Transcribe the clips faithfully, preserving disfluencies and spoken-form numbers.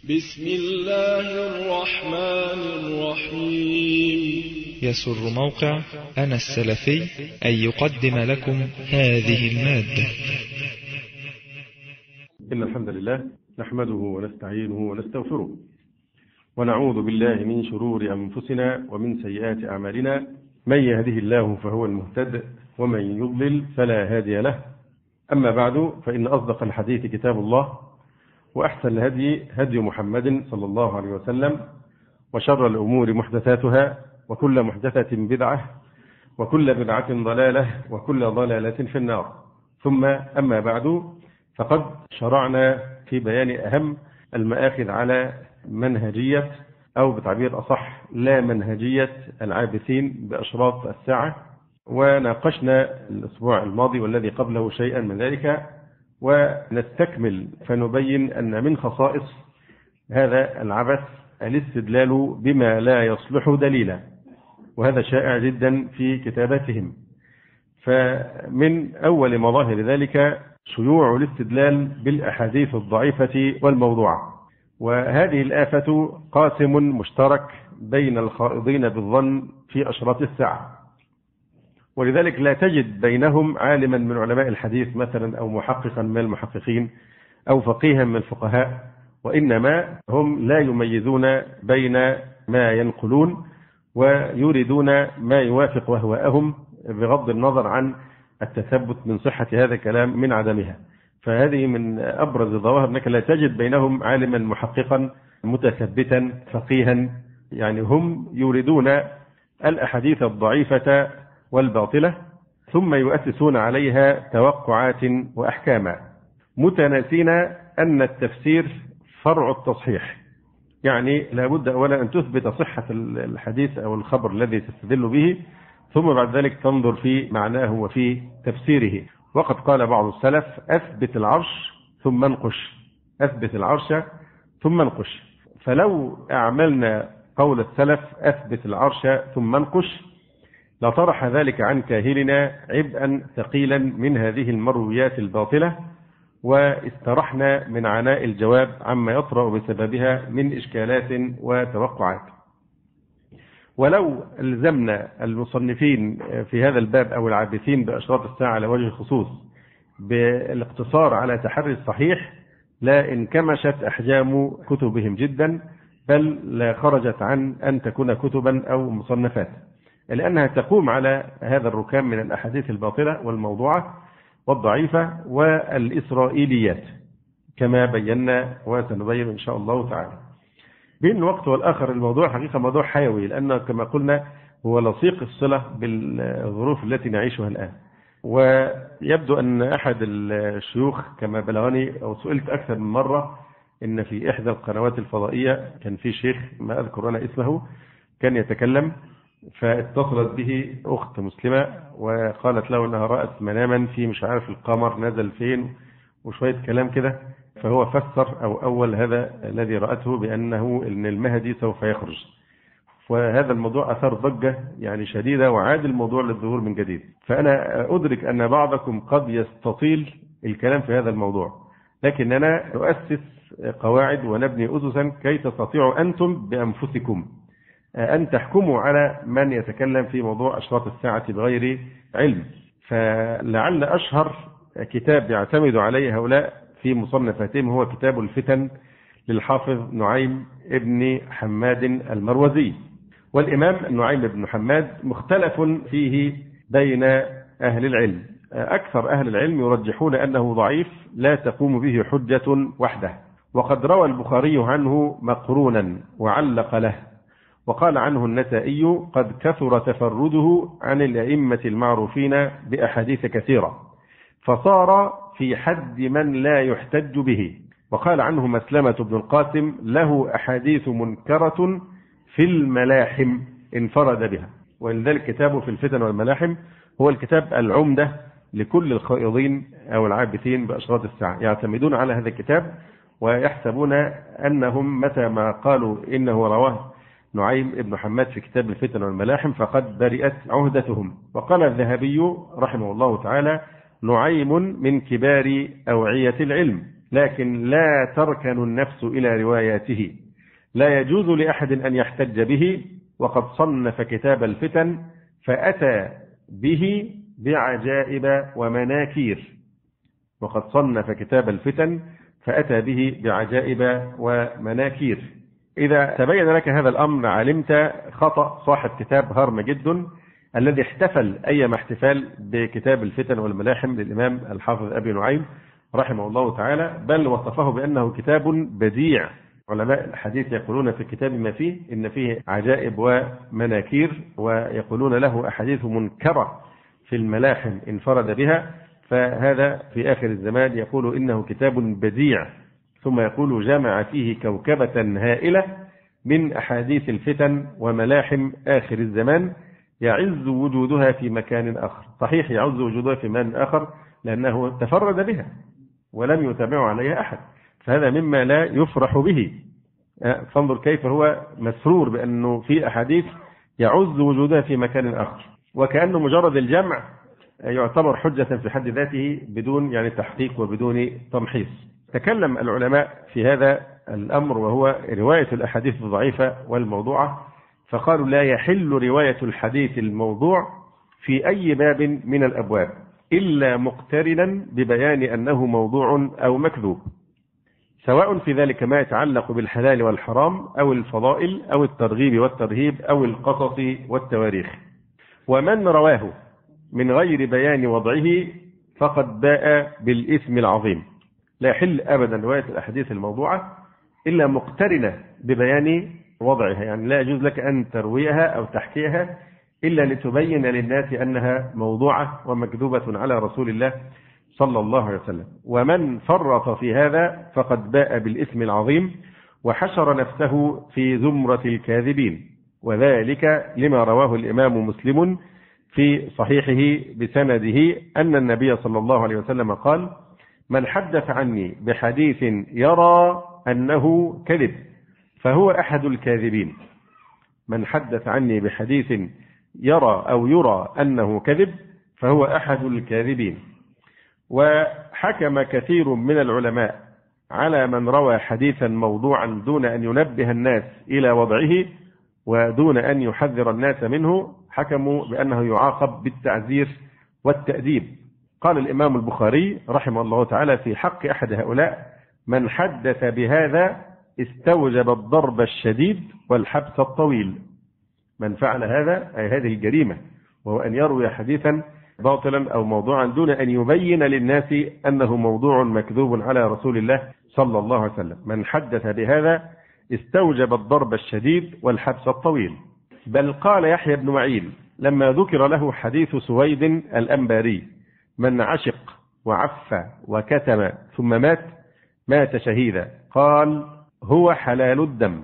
بسم الله الرحمن الرحيم. يسر موقع أنا السلفي أن يقدم لكم هذه المادة. إن الحمد لله نحمده ونستعينه ونستغفره ونعوذ بالله من شرور أنفسنا ومن سيئات أعمالنا. من يهده الله فهو المهتد ومن يضلل فلا هادي له. أما بعد، فإن أصدق الحديث كتاب الله، وأحسن الهدي هدي محمد صلى الله عليه وسلم، وشر الأمور محدثاتها، وكل محدثة بدعة، وكل بدعة ضلالة، وكل ضلالة في النار. ثم أما بعد، فقد شرعنا في بيان أهم المآخذ على منهجية، أو بتعبير أصح لا منهجية العابثين بأشراط الساعة، وناقشنا الأسبوع الماضي والذي قبله شيئا من ذلك، ونستكمل فنبين أن من خصائص هذا العبث الاستدلال بما لا يصلح دليلا، وهذا شائع جدا في كتاباتهم. فمن أول مظاهر ذلك شيوع الاستدلال بالأحاديث الضعيفة والموضوعة، وهذه الآفة قاسم مشترك بين الخائضين بالظن في أشراط الساعة، ولذلك لا تجد بينهم عالما من علماء الحديث مثلا، أو محققا من المحققين، أو فقيها من الفقهاء، وإنما هم لا يميزون بين ما ينقلون ويريدون ما يوافق أهواءهم بغض النظر عن التثبت من صحة هذا الكلام من عدمها. فهذه من أبرز الظواهر، أنك لا تجد بينهم عالما محققا متثبتا فقيها، يعني هم يريدون الأحاديث الضعيفة والباطلة ثم يؤسسون عليها توقعات وأحكاما، متناسين أن التفسير فرع التصحيح. يعني لابد أولا أن تثبت صحة الحديث أو الخبر الذي تستدل به، ثم بعد ذلك تنظر في معناه وفي تفسيره. وقد قال بعض السلف: أثبت العرش ثم انقش، أثبت العرش ثم انقش. فلو أعملنا قول السلف أثبت العرش ثم انقش، لطرح ذلك عن كاهلنا عبئا ثقيلا من هذه المرويات الباطلة، واسترحنا من عناء الجواب عما يطرأ بسببها من إشكالات وتوقعات. ولو الزمنا المصنفين في هذا الباب أو العابثين بأشراط الساعة على وجه الخصوص بالاقتصار على تحري الصحيح، لا انكمشت أحجام كتبهم جدا، بل لا خرجت عن أن تكون كتبا أو مصنفات، لأنها تقوم على هذا الركام من الأحاديث الباطلة والموضوعة والضعيفة والإسرائيليات، كما بينا وسنبين إن شاء الله تعالى. بين الوقت والآخر الموضوع حقيقة موضوع حيوي، لأنه كما قلنا هو لصيق الصلة بالظروف التي نعيشها الآن. ويبدو أن أحد الشيوخ كما بلغني، أو سئلت أكثر من مرة، إن في إحدى القنوات الفضائية كان في شيخ ما أذكر أنا اسمه كان يتكلم، فاتصلت به أخت مسلمة وقالت له أنها رأت مناما في مش عارف القمر نزل فين وشوية كلام كده، فهو فسر أو أول هذا الذي رأته بأنه إن المهدي سوف يخرج. وهذا الموضوع أثار ضجة يعني شديدة، وعاد الموضوع للظهور من جديد. فأنا أدرك أن بعضكم قد يستطيل الكلام في هذا الموضوع، لكننا نؤسس قواعد ونبني أسسا كي تستطيعوا أنتم بأنفسكم أن تحكموا على من يتكلم في موضوع أشراط الساعة بغير علم. فلعل أشهر كتاب يعتمد عليه هؤلاء في مصنفاتهم هو كتاب الفتن للحافظ نعيم ابن حماد المروزي. والإمام نعيم بن حماد مختلف فيه بين أهل العلم. أكثر أهل العلم يرجحون أنه ضعيف لا تقوم به حجة وحده، وقد روى البخاري عنه مقرونا وعلق له، وقال عنه النسائي قد كثر تفرده عن الأئمة المعروفين بأحاديث كثيرة، فصار في حد من لا يحتج به. وقال عنه مسلمة بن القاسم له أحاديث منكرة في الملاحم انفرد بها. ولذلك كتابه في الفتن والملاحم هو الكتاب العمدة لكل الخائضين أو العابثين بأشراط الساعة، يعتمدون على هذا الكتاب ويحسبون أنهم متى ما قالوا إنه رواه نعيم ابن حماد في كتاب الفتن والملاحم فقد برئت عهدتهم. وقال الذهبي رحمه الله تعالى: نعيم من كبار أوعية العلم، لكن لا تركن النفس إلى رواياته، لا يجوز لأحد أن يحتج به، وقد صنف كتاب الفتن فأتى به بعجائب ومناكير وقد صنف كتاب الفتن فأتى به بعجائب ومناكير. إذا تبين لك هذا الأمر علمت خطأ صاحب كتاب هرم جد الذي احتفل أيما احتفال بكتاب الفتن والملاحم للإمام الحافظ أبي نعيم رحمه الله تعالى، بل وصفه بأنه كتاب بديع. علماء الحديث يقولون في الكتاب ما فيه إن فيه عجائب ومناكير، ويقولون له أحاديث منكرة في الملاحم انفرد بها، فهذا في آخر الزمان يقول إنه كتاب بديع، ثم يقول جمع فيه كوكبة هائلة من أحاديث الفتن وملاحم آخر الزمان يعز وجودها في مكان آخر. صحيح يعز وجودها في مكان آخر لأنه تفرد بها ولم يتابع عليها أحد، فهذا مما لا يفرح به. فانظر كيف هو مسرور بأنه في أحاديث يعز وجودها في مكان آخر، وكأنه مجرد الجمع يعتبر حجة في حد ذاته بدون يعني تحقيق وبدون تمحيص. تكلم العلماء في هذا الأمر وهو رواية الأحاديث الضعيفة والموضوعة، فقالوا لا يحل رواية الحديث الموضوع في أي باب من الأبواب إلا مقترنا ببيان أنه موضوع أو مكذوب، سواء في ذلك ما يتعلق بالحلال والحرام أو الفضائل أو الترغيب والترهيب أو القصص والتواريخ. ومن رواه من غير بيان وضعه فقد باء بالإثم العظيم. لا يحل أبدا رواية الأحاديث الموضوعة إلا مقترنة ببيان وضعها، يعني لا يجوز لك أن ترويها أو تحكيها إلا لتبين للناس أنها موضوعة ومكذوبة على رسول الله صلى الله عليه وسلم. ومن فرط في هذا فقد باء بالإثم العظيم وحشر نفسه في زمرة الكاذبين، وذلك لما رواه الإمام مسلم في صحيحه بسنده أن النبي صلى الله عليه وسلم قال: من حدث عني بحديث يرى أنه كذب فهو أحد الكاذبين. من حدث عني بحديث يرى أو يرى أنه كذب فهو أحد الكاذبين. وحكم كثير من العلماء على من روى حديثا موضوعا دون أن ينبه الناس إلى وضعه ودون أن يحذر الناس منه، حكموا بأنه يعاقب بالتعزير والتأديب. قال الإمام البخاري رحمه الله تعالى في حق أحد هؤلاء: من حدث بهذا استوجب الضرب الشديد والحبس الطويل. من فعل هذا أي هذه الجريمة، وهو أن يروي حديثا باطلا أو موضوعا دون أن يبين للناس أنه موضوع مكذوب على رسول الله صلى الله عليه وسلم، من حدث بهذا استوجب الضرب الشديد والحبس الطويل. بل قال يحيى بن معين لما ذكر له حديث سويد الأنباري: من عشق وعف وكتم ثم مات مات شهيدا، قال: هو حلال الدم.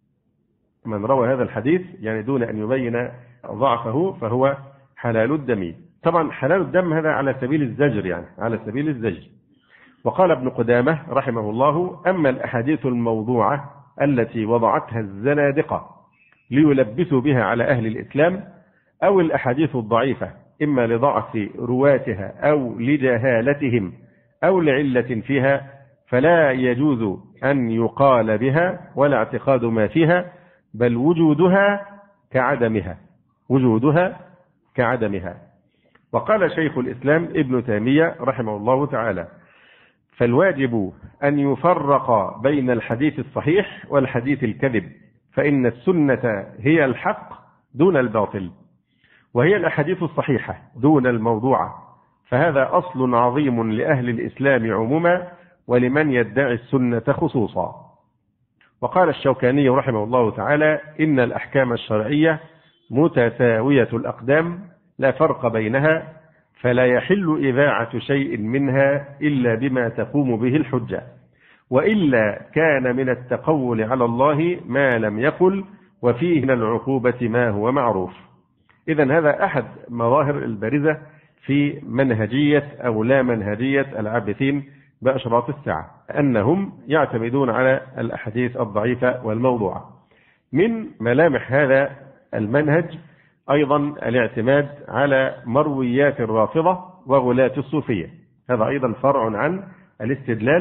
من روى هذا الحديث يعني دون أن يبين ضعفه فهو حلال الدم. طبعا حلال الدم هذا على سبيل الزجر، يعني على سبيل الزجر. وقال ابن قدامة رحمه الله: أما الأحاديث الموضوعة التي وضعتها الزنادقة ليلبسوا بها على أهل الإسلام، أو الأحاديث الضعيفة إما لضعف رواتها أو لجهالتهم أو لعلة فيها، فلا يجوز أن يقال بها ولا اعتقاد ما فيها، بل وجودها كعدمها، وجودها كعدمها. وقال شيخ الإسلام ابن تيمية رحمه الله تعالى: فالواجب أن يفرق بين الحديث الصحيح والحديث الكذب، فإن السنة هي الحق دون الباطل، وهي الأحاديث الصحيحة دون الموضوعة، فهذا أصل عظيم لأهل الإسلام عموما ولمن يدعي السنة خصوصا. وقال الشوكاني رحمه الله تعالى: إن الأحكام الشرعية متساوية الأقدام لا فرق بينها، فلا يحل إذاعة شيء منها إلا بما تقوم به الحجة، وإلا كان من التقول على الله ما لم يقل، وفيه من العقوبة ما هو معروف. إذن هذا أحد مظاهر البارزة في منهجية أو لا منهجية العابثين بأشراط الساعة، أنهم يعتمدون على الأحاديث الضعيفة والموضوعة. من ملامح هذا المنهج أيضا الاعتماد على مرويات الرافضة وغلاة الصوفية، هذا أيضا فرع عن الاستدلال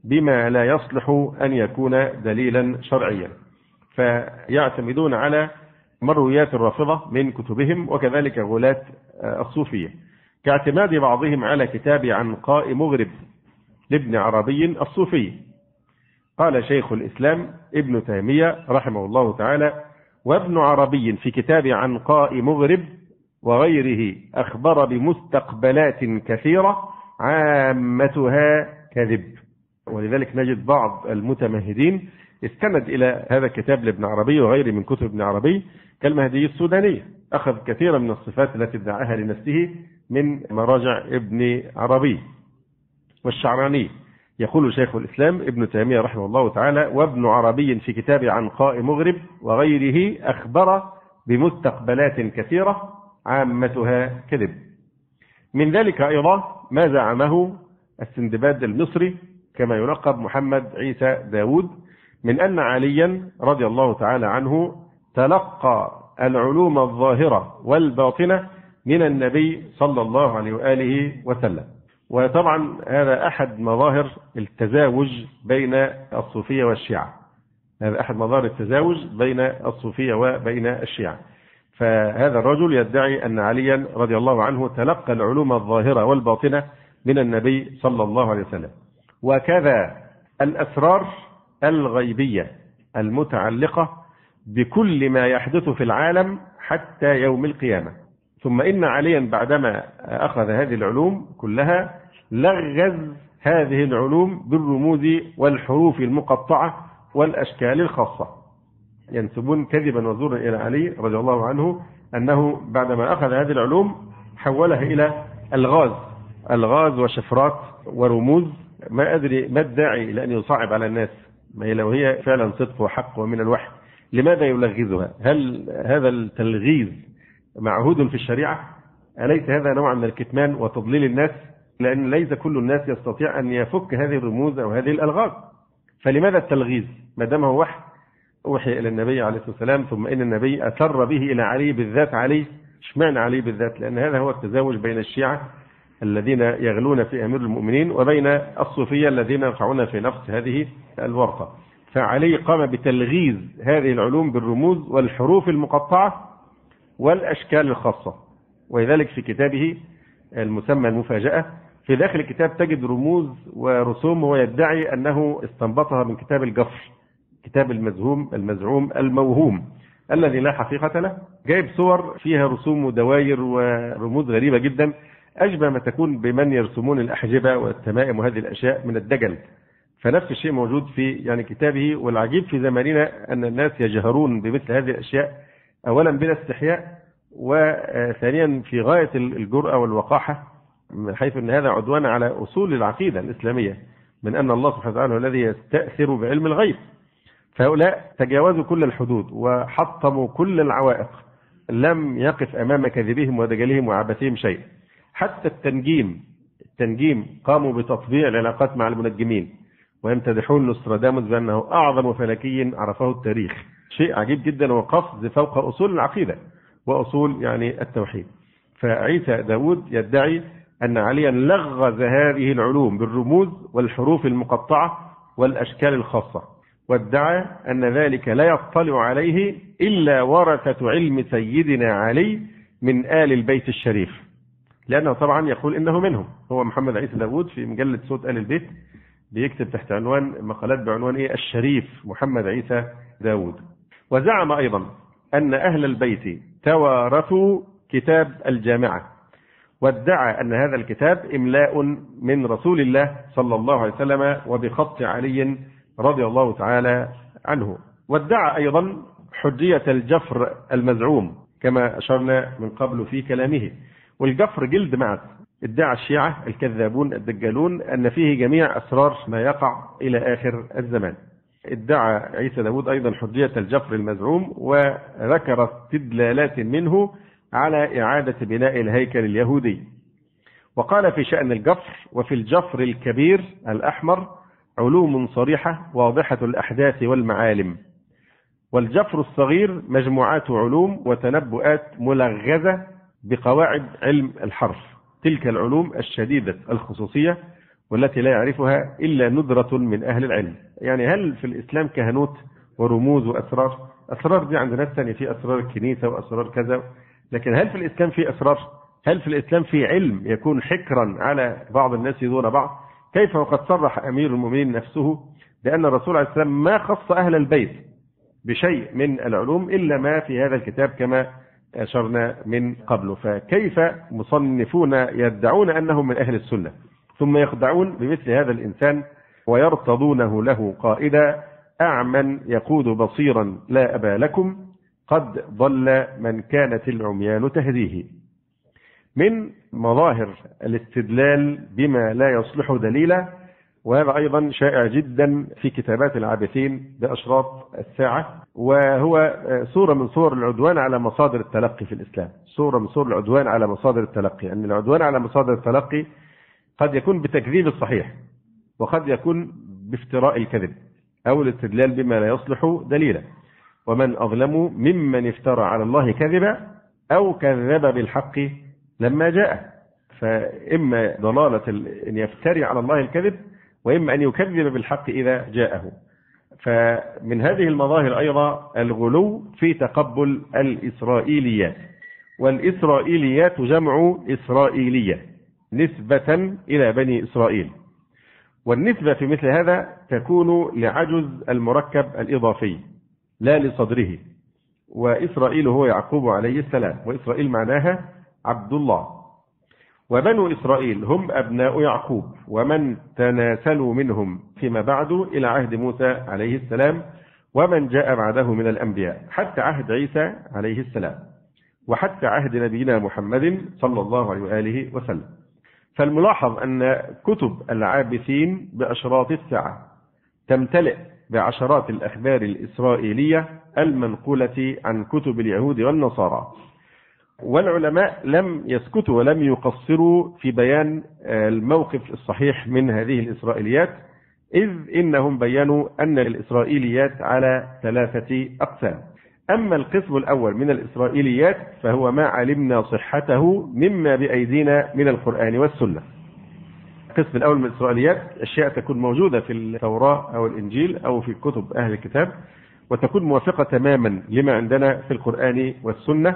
بما لا يصلح أن يكون دليلا شرعيا، فيعتمدون على مرويات الرافضة من كتبهم، وكذلك غلاة الصوفية، كاعتماد بعضهم على كتاب عنقاء مغرب لابن عربي الصوفي. قال شيخ الإسلام ابن تيمية رحمه الله تعالى: وابن عربي في كتاب عنقاء مغرب وغيره أخبر بمستقبلات كثيرة عامتها كذب. ولذلك نجد بعض المتمهدين استند إلى هذا الكتاب لابن عربي وغيره من كتب ابن عربي كالمهدي السوداني، أخذ كثيرا من الصفات التي ادعاها لنفسه من مراجع ابن عربي. والشعراني يقول شيخ الإسلام ابن تيمية رحمه الله تعالى: وابن عربي في كتاب عنقاء مغرب وغيره أخبر بمستقبلات كثيرة عامتها كذب. من ذلك أيضا ما زعمه السندباد المصري كما يلقب محمد عيسى داود من أن عليا رضي الله تعالى عنه تلقى العلوم الظاهرة والباطنة من النبي صلى الله عليه وآله وسلم. وطبعا هذا أحد مظاهر التزاوج بين الصوفية والشيعة، هذا أحد مظاهر التزاوج بين الصوفية وبين الشيعة. فهذا الرجل يدعي أن عليا رضي الله عنه تلقى العلوم الظاهرة والباطنة من النبي صلى الله عليه وسلم، وكذا الأسرار الغيبية المتعلقة بكل ما يحدث في العالم حتى يوم القيامة. ثم إن عليا بعدما أخذ هذه العلوم كلها لغز هذه العلوم بالرموز والحروف المقطعة والأشكال الخاصة. ينسبون كذبا وزورا إلى علي رضي الله عنه أنه بعدما أخذ هذه العلوم حولها إلى الغاز الغاز وشفرات ورموز. ما أدري ما الداعي لأن يصعب على الناس، ما لو هي فعلا صدق وحق ومن الوحي لماذا يلغزها؟ هل هذا التلغيز معهود في الشريعة؟ أليس هذا نوع من الكتمان وتضليل الناس؟ لأن ليس كل الناس يستطيع أن يفك هذه الرموز أو هذه الألغاز، فلماذا التلغيز ما دام هو وحي أوحي إلى النبي عليه الصلاة والسلام، ثم إن النبي أسر به إلى علي بالذات. علي اشمعنى علي بالذات؟ لأن هذا هو التزاوج بين الشيعة الذين يغلون في أمير المؤمنين وبين الصوفية الذين يقعون في نفس هذه الورطة. فعلي قام بتلغيز هذه العلوم بالرموز والحروف المقطعة والأشكال الخاصة. ولذلك في كتابه المسمى المفاجأة في داخل الكتاب تجد رموز ورسوم هو يدعي أنه استنبطها من كتاب الجفر، كتاب المزهوم المزعوم الموهوم الذي لا حقيقة له. جايب صور فيها رسوم ودواير ورموز غريبة جدا أشبه ما تكون بمن يرسمون الأحجبة والتمائم وهذه الأشياء من الدجل. فنفس الشيء موجود في يعني كتابه. والعجيب في زماننا أن الناس يجهرون بمثل هذه الأشياء، أولا بلا استحياء، وثانيا في غاية الجرأة والوقاحة، من حيث أن هذا عدوان على أصول العقيدة الإسلامية من أن الله سبحانه وتعالى الذي يستأثر بعلم الغيب. فهؤلاء تجاوزوا كل الحدود وحطموا كل العوائق، لم يقف أمام كذبهم ودجلهم وعبثهم شيء. حتى التنجيم التنجيم قاموا بتطبيع العلاقات مع المنجمين ويمتدحون نوستراداموس بأنه أعظم فلكي عرفه التاريخ. شيء عجيب جدا وقفز فوق أصول العقيدة وأصول يعني التوحيد. فعيسى داود يدعي أن عليا لغز هذه العلوم بالرموز والحروف المقطعة والأشكال الخاصة، وادعى أن ذلك لا يطلع عليه إلا ورثة علم سيدنا علي من آل البيت الشريف، لأنه طبعا يقول إنه منهم. هو محمد عيسى داود في مجلة صوت آل البيت بيكتب تحت عنوان مقالات بعنوان إيه الشريف محمد عيسى داود. وزعم أيضا أن أهل البيت توارثوا كتاب الجامعة، وادعى أن هذا الكتاب إملاء من رسول الله صلى الله عليه وسلم وبخط علي رضي الله تعالى عنه. وادعى أيضا حجية الجفر المزعوم كما أشرنا من قبل في كلامه. والجفر جلد معد. ادعى الشيعة الكذابون الدجالون أن فيه جميع أسرار ما يقع إلى آخر الزمان. ادعى عيسى داود أيضا حجية الجفر المزعوم، وذكر استدلالات منه على إعادة بناء الهيكل اليهودي. وقال في شأن الجفر: وفي الجفر الكبير الأحمر علوم صريحة واضحة الأحداث والمعالم، والجفر الصغير مجموعات علوم وتنبؤات ملغزة بقواعد علم الحرف. تلك العلوم الشديدة الخصوصية والتي لا يعرفها إلا ندرة من أهل العلم. يعني هل في الإسلام كهنوت ورموز وأسرار؟ أسرار دي عند ناس ثانية، في أسرار الكنيسة وأسرار كذا، لكن هل في الإسلام في أسرار؟ هل في الإسلام في علم يكون حكرا على بعض الناس دون بعض؟ كيف وقد صرح أمير المؤمنين نفسه بأن الرسول عليه السلام ما خص أهل البيت بشيء من العلوم إلا ما في هذا الكتاب كما أشرنا من قبل. فكيف مصنفون يدعون أنهم من أهل السنة ثم يخدعون بمثل هذا الإنسان ويرتضونه له قائدا؟ أعمى يقود بصيرا لا أبا لكم، قد ضل من كانت العميان تهديه. من مظاهر الاستدلال بما لا يصلح دليلا، وهذا أيضا شائع جدا في كتابات العابثين بأشراط الساعة، وهو صورة من صور العدوان على مصادر التلقي في الإسلام. صورة من صور العدوان على مصادر التلقي، أن العدوان على مصادر التلقي قد يكون بتكذيب الصحيح، وقد يكون بافتراء الكذب، أو الاستدلال بما لا يصلح دليلا. ومن أظلم ممن افترى على الله كذبا أو كذب بالحق لما جاء. فإما ضلالة أن يفتري على الله الكذب، وإما أن يكذب بالحق إذا جاءه. فمن هذه المظاهر أيضا الغلو في تقبل الإسرائيليات. والإسرائيليات جمع إسرائيلية نسبة إلى بني إسرائيل، والنسبة في مثل هذا تكون لعجز المركب الإضافي لا لصدره. وإسرائيل هو يعقوب عليه السلام، وإسرائيل معناها عبد الله. وبنو إسرائيل هم أبناء يعقوب ومن تناسلوا منهم فيما بعد إلى عهد موسى عليه السلام ومن جاء بعده من الأنبياء حتى عهد عيسى عليه السلام وحتى عهد نبينا محمد صلى الله عليه وآله وسلم. فالملاحظ أن كتب العابثين بأشراط الساعة تمتلئ بعشرات الأخبار الإسرائيلية المنقولة عن كتب اليهود والنصارى. والعلماء لم يسكتوا ولم يقصروا في بيان الموقف الصحيح من هذه الإسرائيليات، إذ إنهم بيّنوا أن الإسرائيليات على ثلاثة أقسام. أما القسم الأول من الإسرائيليات فهو ما علمنا صحته مما بأيدينا من القرآن والسنة. القسم الأول من الإسرائيليات أشياء تكون موجودة في التوراة أو الإنجيل أو في كتب أهل الكتاب وتكون موافقة تماما لما عندنا في القرآن والسنة.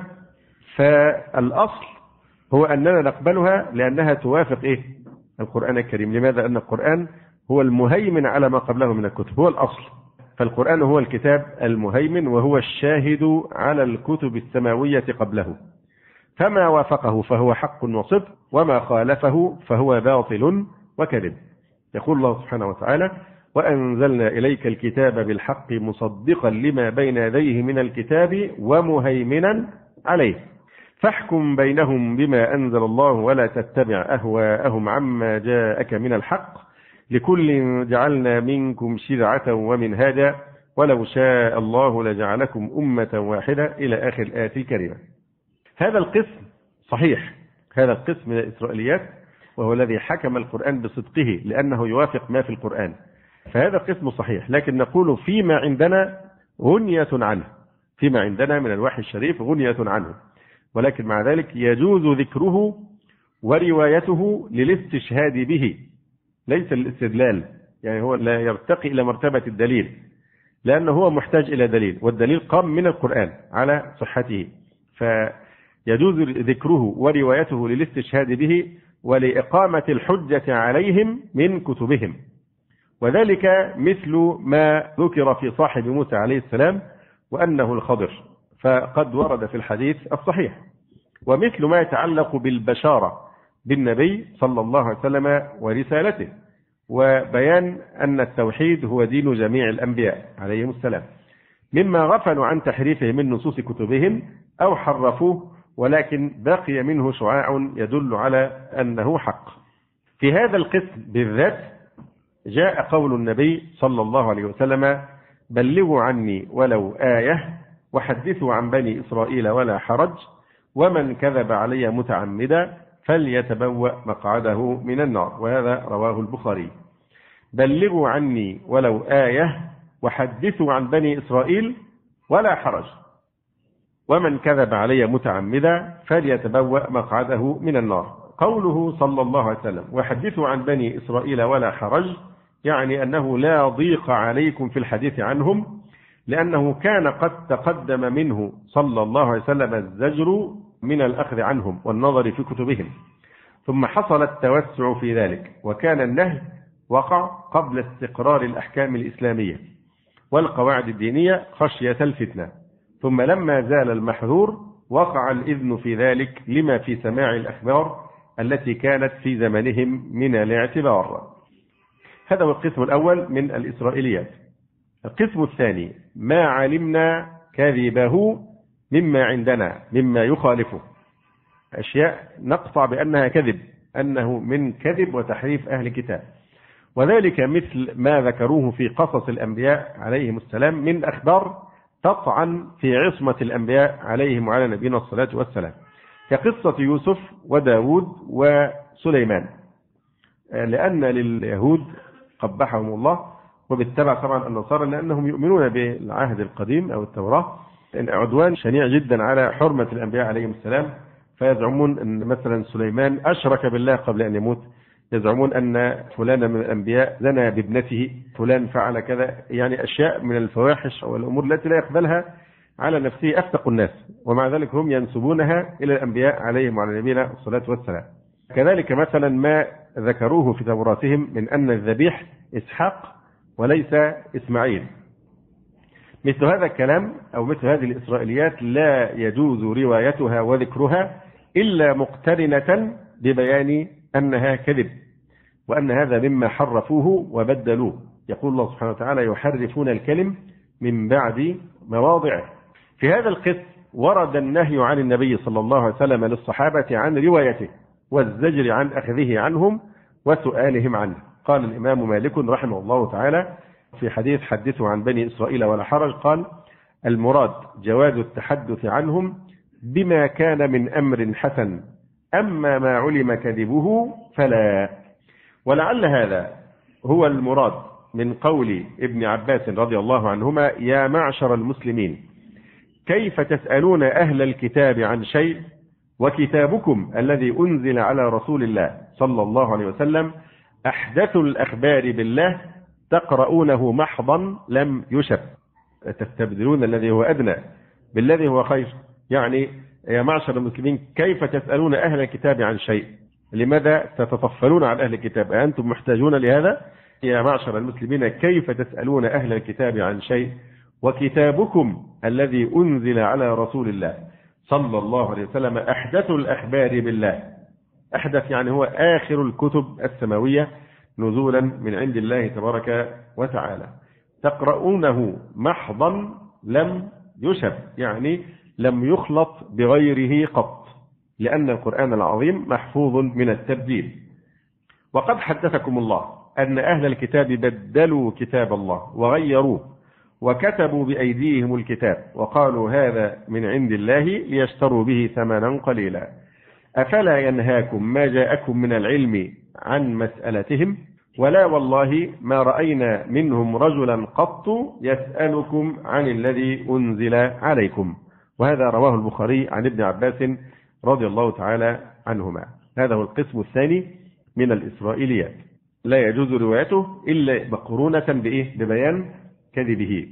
فالأصل هو أننا نقبلها لأنها توافق إيه؟ القرآن الكريم. لماذا؟ أن القرآن هو المهيمن على ما قبله من الكتب، هو الأصل. فالقرآن هو الكتاب المهيمن وهو الشاهد على الكتب السماوية قبله، فما وافقه فهو حق وصدق وما خالفه فهو باطل وكذب. يقول الله سبحانه وتعالى: وأنزلنا إليك الكتاب بالحق مصدقا لما بين يديه من الكتاب ومهيمنا عليه فاحكم بينهم بما أنزل الله ولا تتبع أهواءهم عما جاءك من الحق لكل جعلنا منكم شرعة ومنهاجا ولو شاء الله لجعلكم أمة واحدة إلى آخر الآية الكريمة. هذا القسم صحيح، هذا القسم من الإسرائيليات وهو الذي حكم القرآن بصدقه لأنه يوافق ما في القرآن، فهذا قسم صحيح. لكن نقول فيما عندنا غنية عنه، فيما عندنا من الوحي الشريف غنية عنه، ولكن مع ذلك يجوز ذكره وروايته للاستشهاد به ليس للاستدلال. يعني هو لا يرتقي إلى مرتبة الدليل لأنه هو محتاج إلى دليل، والدليل قام من القرآن على صحته، فيجوز ذكره وروايته للاستشهاد به ولإقامة الحجة عليهم من كتبهم. وذلك مثل ما ذكر في صاحب موسى عليه السلام وأنه الخضر، فقد ورد في الحديث الصحيح. ومثل ما يتعلق بالبشارة بالنبي صلى الله عليه وسلم ورسالته وبيان أن التوحيد هو دين جميع الأنبياء عليهم السلام، مما غفلوا عن تحريفه من نصوص كتبهم أو حرفوه ولكن بقي منه شعاع يدل على أنه حق. في هذا القسم بالذات جاء قول النبي صلى الله عليه وسلم: بلغوا عني ولو آية وحدثوا عن بني إسرائيل ولا حرج ومن كذب علي متعمدا فليتبوأ مقعده من النار. وهذا رواه البخاري. بلغوا عني ولو آية وحدثوا عن بني إسرائيل ولا حرج ومن كذب علي متعمدا فليتبوأ مقعده من النار. قوله صلى الله عليه وسلم وحدثوا عن بني إسرائيل ولا حرج، يعني أنه لا ضيق عليكم في الحديث عنهم، لأنه كان قد تقدم منه صلى الله عليه وسلم الزجر من الأخذ عنهم والنظر في كتبهم، ثم حصل التوسع في ذلك، وكان النهي وقع قبل استقرار الأحكام الإسلامية والقواعد الدينية خشية الفتنة، ثم لما زال المحذور وقع الإذن في ذلك لما في سماع الأخبار التي كانت في زمنهم من الاعتبار. هذا هو القسم الأول من الإسرائيليات. القسم الثاني ما علمنا كذبه مما عندنا مما يخالفه، أشياء نقطع بأنها كذب، أنه من كذب وتحريف أهل الكتاب، وذلك مثل ما ذكروه في قصص الأنبياء عليهم السلام من أخبار تطعن في عصمة الأنبياء عليهم وعلى نبينا الصلاة والسلام، كقصة يوسف وداود وسليمان، لأن لليهود قبحهم الله وبالتبع طبعا النصارى لأنهم يؤمنون بالعهد القديم أو التوراة عدوان شنيع جدا على حرمة الأنبياء عليهم السلام، فيزعمون أن مثلا سليمان أشرك بالله قبل أن يموت، يزعمون أن فلان من الأنبياء زنى بابنته، فلان فعل كذا، يعني أشياء من الفواحش والأمور التي لا يقبلها على نفسه أفتق الناس، ومع ذلك هم ينسبونها إلى الأنبياء عليهم وعلى نبينا الصلاة والسلام. كذلك مثلا ما ذكروه في توراتهم من أن الذبيح إسحاق وليس إسماعيل. مثل هذا الكلام أو مثل هذه الإسرائيليات لا يجوز روايتها وذكرها إلا مقترنة ببيان أنها كذب، وأن هذا مما حرفوه وبدلوه. يقول الله سبحانه وتعالى يحرفون الكلم من بعد مواضعه. في هذا القسم ورد النهي عن النبي صلى الله عليه وسلم للصحابة عن روايته والزجر عن أخذه عنهم وسؤالهم عنه. قال الإمام مالك رحمه الله تعالى في حديث حدثوا عن بني إسرائيل ولا حرج، قال المراد جواز التحدث عنهم بما كان من أمر حسن، أما ما علم كذبه فلا. ولعل هذا هو المراد من قول ابن عباس رضي الله عنهما يا معشر المسلمين كيف تسألون أهل الكتاب عن شيء وكتابكم الذي أنزل على رسول الله صلى الله عليه وسلم أحدث الأخبار بالله تقرؤونه محضا لم يشب، تستبدلون الذي هو أدنى بالذي هو خير. يعني يا معشر المسلمين كيف تسألون أهل الكتاب عن شيء، لماذا تتطفلون عن أهل الكتاب؟ أنتم محتاجون لهذا؟ يا معشر المسلمين كيف تسألون أهل الكتاب عن شيء وكتابكم الذي أنزل على رسول الله صلى الله عليه وسلم أحدث الأخبار بالله. أحدث يعني هو آخر الكتب السماوية نزولا من عند الله تبارك وتعالى، تقرؤونه محضا لم يشب، يعني لم يخلط بغيره قط، لأن القرآن العظيم محفوظ من التبديل. وقد حدثكم الله أن أهل الكتاب بدلوا كتاب الله وغيروه وكتبوا بأيديهم الكتاب وقالوا هذا من عند الله ليشتروا به ثمنا قليلا، أفلا ينهاكم ما جاءكم من العلم عن مسألتهم؟ ولا والله ما رأينا منهم رجلا قط يسألكم عن الذي أنزل عليكم. وهذا رواه البخاري عن ابن عباس رضي الله تعالى عنهما. هذا هو القسم الثاني من الإسرائيليات، لا يجوز روايته إلا مقرونة بإيه؟ ببيان كذبه.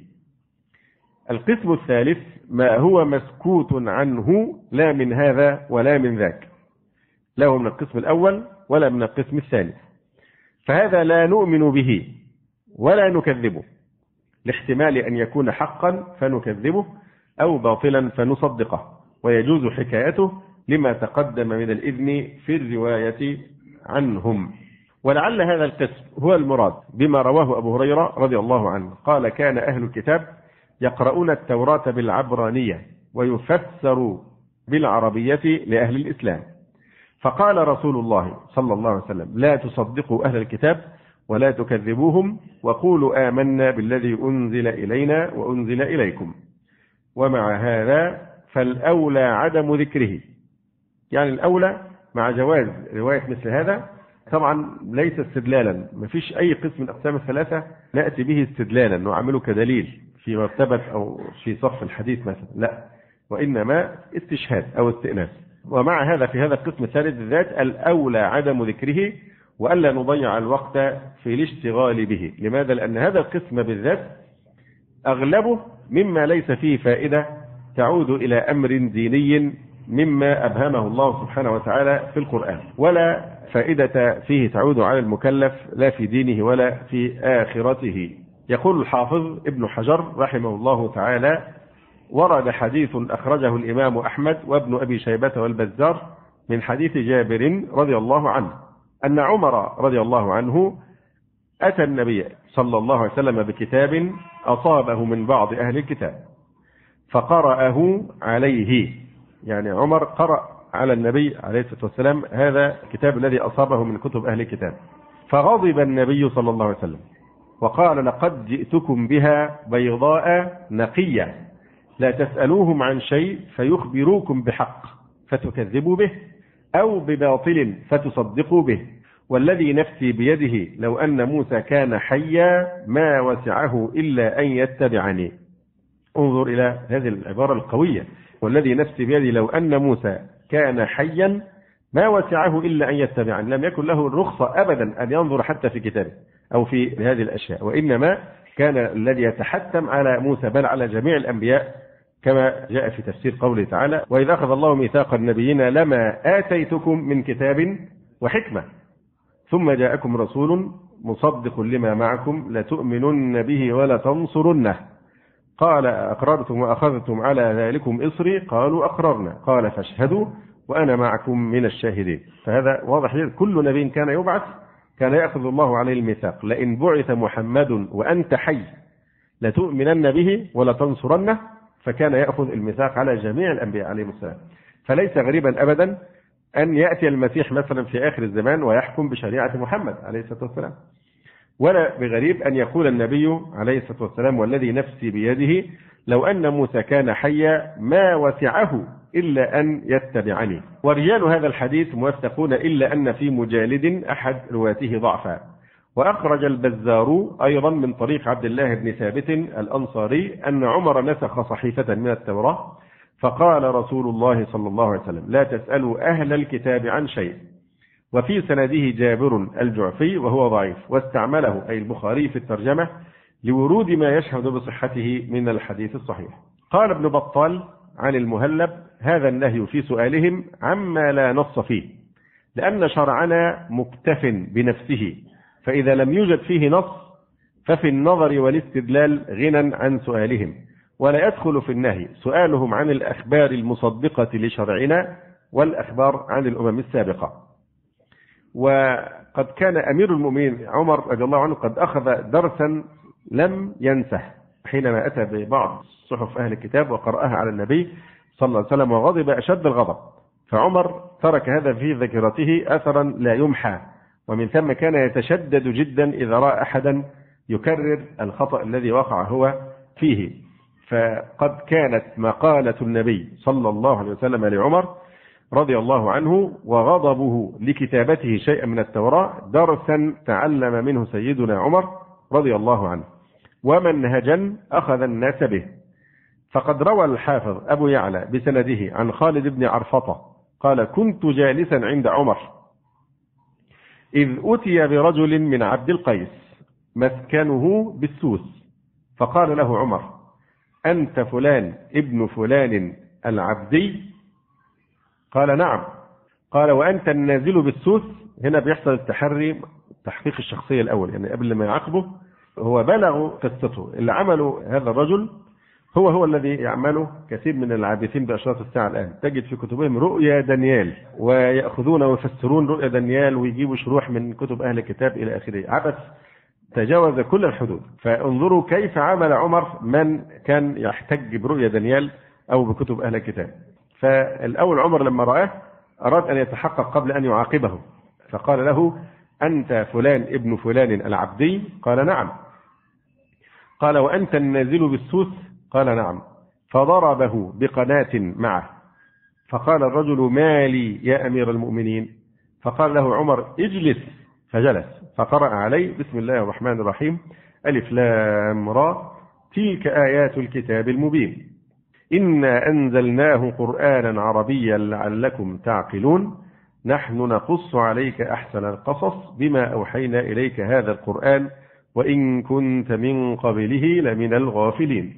القسم الثالث ما هو مسكوت عنه لا من هذا ولا من ذاك، لا هو من القسم الأول ولا من القسم الثاني، فهذا لا نؤمن به ولا نكذبه، لاحتمال أن يكون حقا فنكذبه أو باطلا فنصدقه، ويجوز حكايته لما تقدم من الإذن في الرواية عنهم. ولعل هذا القسم هو المراد بما رواه أبو هريرة رضي الله عنه قال كان أهل الكتاب يقرؤون التوراة بالعبرانية ويفسر بالعربية لأهل الإسلام، فقال رسول الله صلى الله عليه وسلم لا تصدقوا أهل الكتاب ولا تكذبوهم وقولوا آمنا بالذي أنزل إلينا وأنزل إليكم. ومع هذا فالأولى عدم ذكره، يعني الأولى مع جواز رواية مثل هذا طبعا ليس استدلالا، ما فيش أي قسم من أقسام الثلاثة نأتي به استدلالا نعمله كدليل في مرتبة أو في صف الحديث مثلا، لا، وإنما استشهاد أو استئناس. ومع هذا في هذا القسم الثالث بالذات الأولى عدم ذكره وألا نضيع الوقت في الاشتغال به. لماذا؟ لأن هذا القسم بالذات أغلبه مما ليس فيه فائدة تعود إلى أمر ديني مما أبهمه الله سبحانه وتعالى في القرآن، ولا فائدة فيه تعود على المكلف لا في دينه ولا في آخرته. يقول الحافظ ابن حجر رحمه الله تعالى: ورد حديث أخرجه الإمام أحمد وابن أبي شيبة والبزار من حديث جابر رضي الله عنه أن عمر رضي الله عنه أتى النبي صلى الله عليه وسلم بكتاب أصابه من بعض أهل الكتاب فقرأه عليه. يعني عمر قرأ على النبي عليه الصلاة والسلام هذا الكتاب الذي أصابه من كتب أهل الكتاب، فغضب النبي صلى الله عليه وسلم وقال: لقد جئتكم بها بيضاء نقية لا تسألوهم عن شيء فيخبروكم بحق فتكذبوا به أو بباطل فتصدقوا به، والذي نفسي بيده لو أن موسى كان حيا ما وسعه إلا أن يتبعني. انظر إلى هذه العبارة القوية: والذي نفسي بيده لو أن موسى كان حيا ما وسعه إلا أن يتبعني. لم يكن له الرخصة أبدا أن ينظر حتى في كتابه أو في هذه الأشياء، وإنما كان الذي يتحتم على موسى بل على جميع الأنبياء كما جاء في تفسير قوله تعالى: وإذا أخذ الله ميثاق النبيين لما آتيتكم من كتاب وحكمة ثم جاءكم رسول مصدق لما معكم لتؤمنن به ولا تنصرنه قال أقررتم وأخذتم على ذلكم إصري قالوا أقررنا قال فاشهدوا وأنا معكم من الشاهدين. فهذا واضح جدا، كل نبي كان يبعث كان يأخذ الله عليه الميثاق: لئن بعث محمد وأنت حي لتؤمنن به ولا تنصرنه. فكان يأخذ الميثاق على جميع الأنبياء عليهم السلام. فليس غريبا أبدا أن يأتي المسيح مثلا في آخر الزمان ويحكم بشريعة محمد عليه الصلاة والسلام، ولا بغريب أن يقول النبي عليه الصلاة والسلام: والذي نفسي بيده لو أن موسى كان حيا ما وسعه إلا أن يتبعني. ورجال هذا الحديث موثقون إلا أن في مجالد أحد رواته ضعفا. وأخرج البزار أيضا من طريق عبد الله بن ثابت الأنصاري أن عمر نسخ صحيفة من التوراة فقال رسول الله صلى الله عليه وسلم: لا تسألوا أهل الكتاب عن شيء. وفي سنده جابر الجعفي وهو ضعيف، واستعمله أي البخاري في الترجمة لورود ما يشهد بصحته من الحديث الصحيح. قال ابن بطال عن المهلب: هذا النهي في سؤالهم عما لا نص فيه، لأن شرعنا مكتف بنفسه، فإذا لم يوجد فيه نص ففي النظر والاستدلال غنى عن سؤالهم، ولا يدخل في النهي سؤالهم عن الأخبار المصدقة لشرعنا والأخبار عن الأمم السابقة. وقد كان أمير المؤمنين عمر رضي الله عنه قد أخذ درسا لم ينسه حينما أتى ببعض صحف أهل الكتاب وقرأها على النبي صلى الله عليه وسلم وغضب أشد الغضب، فعمر ترك هذا في ذاكرته أثرا لا يمحى، ومن ثم كان يتشدد جدا إذا رأى أحدا يكرر الخطأ الذي وقع هو فيه. فقد كانت مقالة النبي صلى الله عليه وسلم لعمر رضي الله عنه وغضبه لكتابته شيئا من التوراة درسا تعلم منه سيدنا عمر رضي الله عنه، ومنهجا أخذ الناس به. فقد روى الحافظ أبو يعلى بسنده عن خالد بن عرفطة قال: كنت جالسا عند عمر إذ أتي برجل من عبد القيس مسكنه بالسوس، فقال له عمر: أنت فلان ابن فلان العبدي؟ قال: نعم. قال: وأنت النازل بالسوس؟ هنا بيحصل التحري تحقيق الشخصية الأول، يعني قبل ما يعاقبه هو بلغ قصته. اللي عمله هذا الرجل هو هو الذي يعمله كثير من العابثين بأشراط الساعة الآن. تجد في كتبهم رؤيا دانيال، ويأخذون ويفسرون رؤيا دانيال ويجيبوا شروح من كتب أهل الكتاب إلى آخره. عبث تجاوز كل الحدود. فانظروا كيف عمل عمر من كان يحتج برؤيا دانيال أو بكتب أهل الكتاب. فالأول عمر لما رآه أراد أن يتحقق قبل أن يعاقبه، فقال له: أنت فلان ابن فلان العبدي؟ قال: نعم. قال: وأنت النازل بالسوس؟ قال: نعم. فضربه بقناة معه، فقال الرجل: ما لي يا أمير المؤمنين؟ فقال له عمر: اجلس. فجلس، فقرأ عليه: بسم الله الرحمن الرحيم، ألف لام را، تلك آيات الكتاب المبين. إنا أنزلناه قرآنا عربيا لعلكم تعقلون نحن نقص عليك أحسن القصص بما أوحينا إليك هذا القرآن وإن كنت من قبله لمن الغافلين.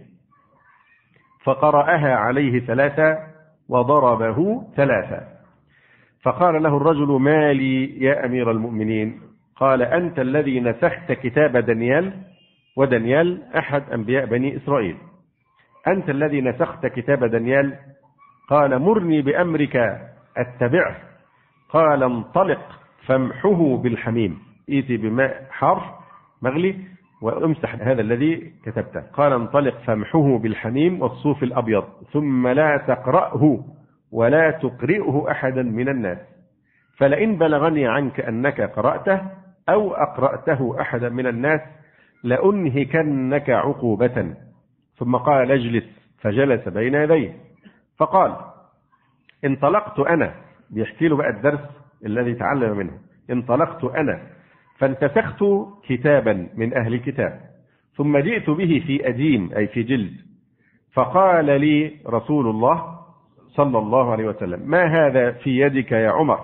فقرأها عليه ثلاثة وضربه ثلاثة. فقال له الرجل: ما لي يا أمير المؤمنين؟ قال: أنت الذي نسخت كتاب دانيال، ودانيال أحد أنبياء بني إسرائيل، أنت الذي نسخت كتاب دانيال. قال: مرني بأمرك أتبعه. قال: انطلق فامحه بالحميم، ائتي بماء حار مغلي وامسح هذا الذي كتبته. قال: انطلق فامحه بالحميم والصوف الأبيض، ثم لا تقرأه ولا تقرئه أحدا من الناس، فلئن بلغني عنك أنك قرأته أو أقرأته أحدا من الناس لأنهكنك عقوبة. ثم قال: اجلس، فجلس بين يديه. فقال: انطلقت أنا، بيحكي له بقى الدرس الذي تعلم منه، انطلقت أنا فانتسخت كتابا من أهل الكتاب، ثم جئت به في أديم أي في جلد، فقال لي رسول الله صلى الله عليه وسلم: ما هذا في يدك يا عمر؟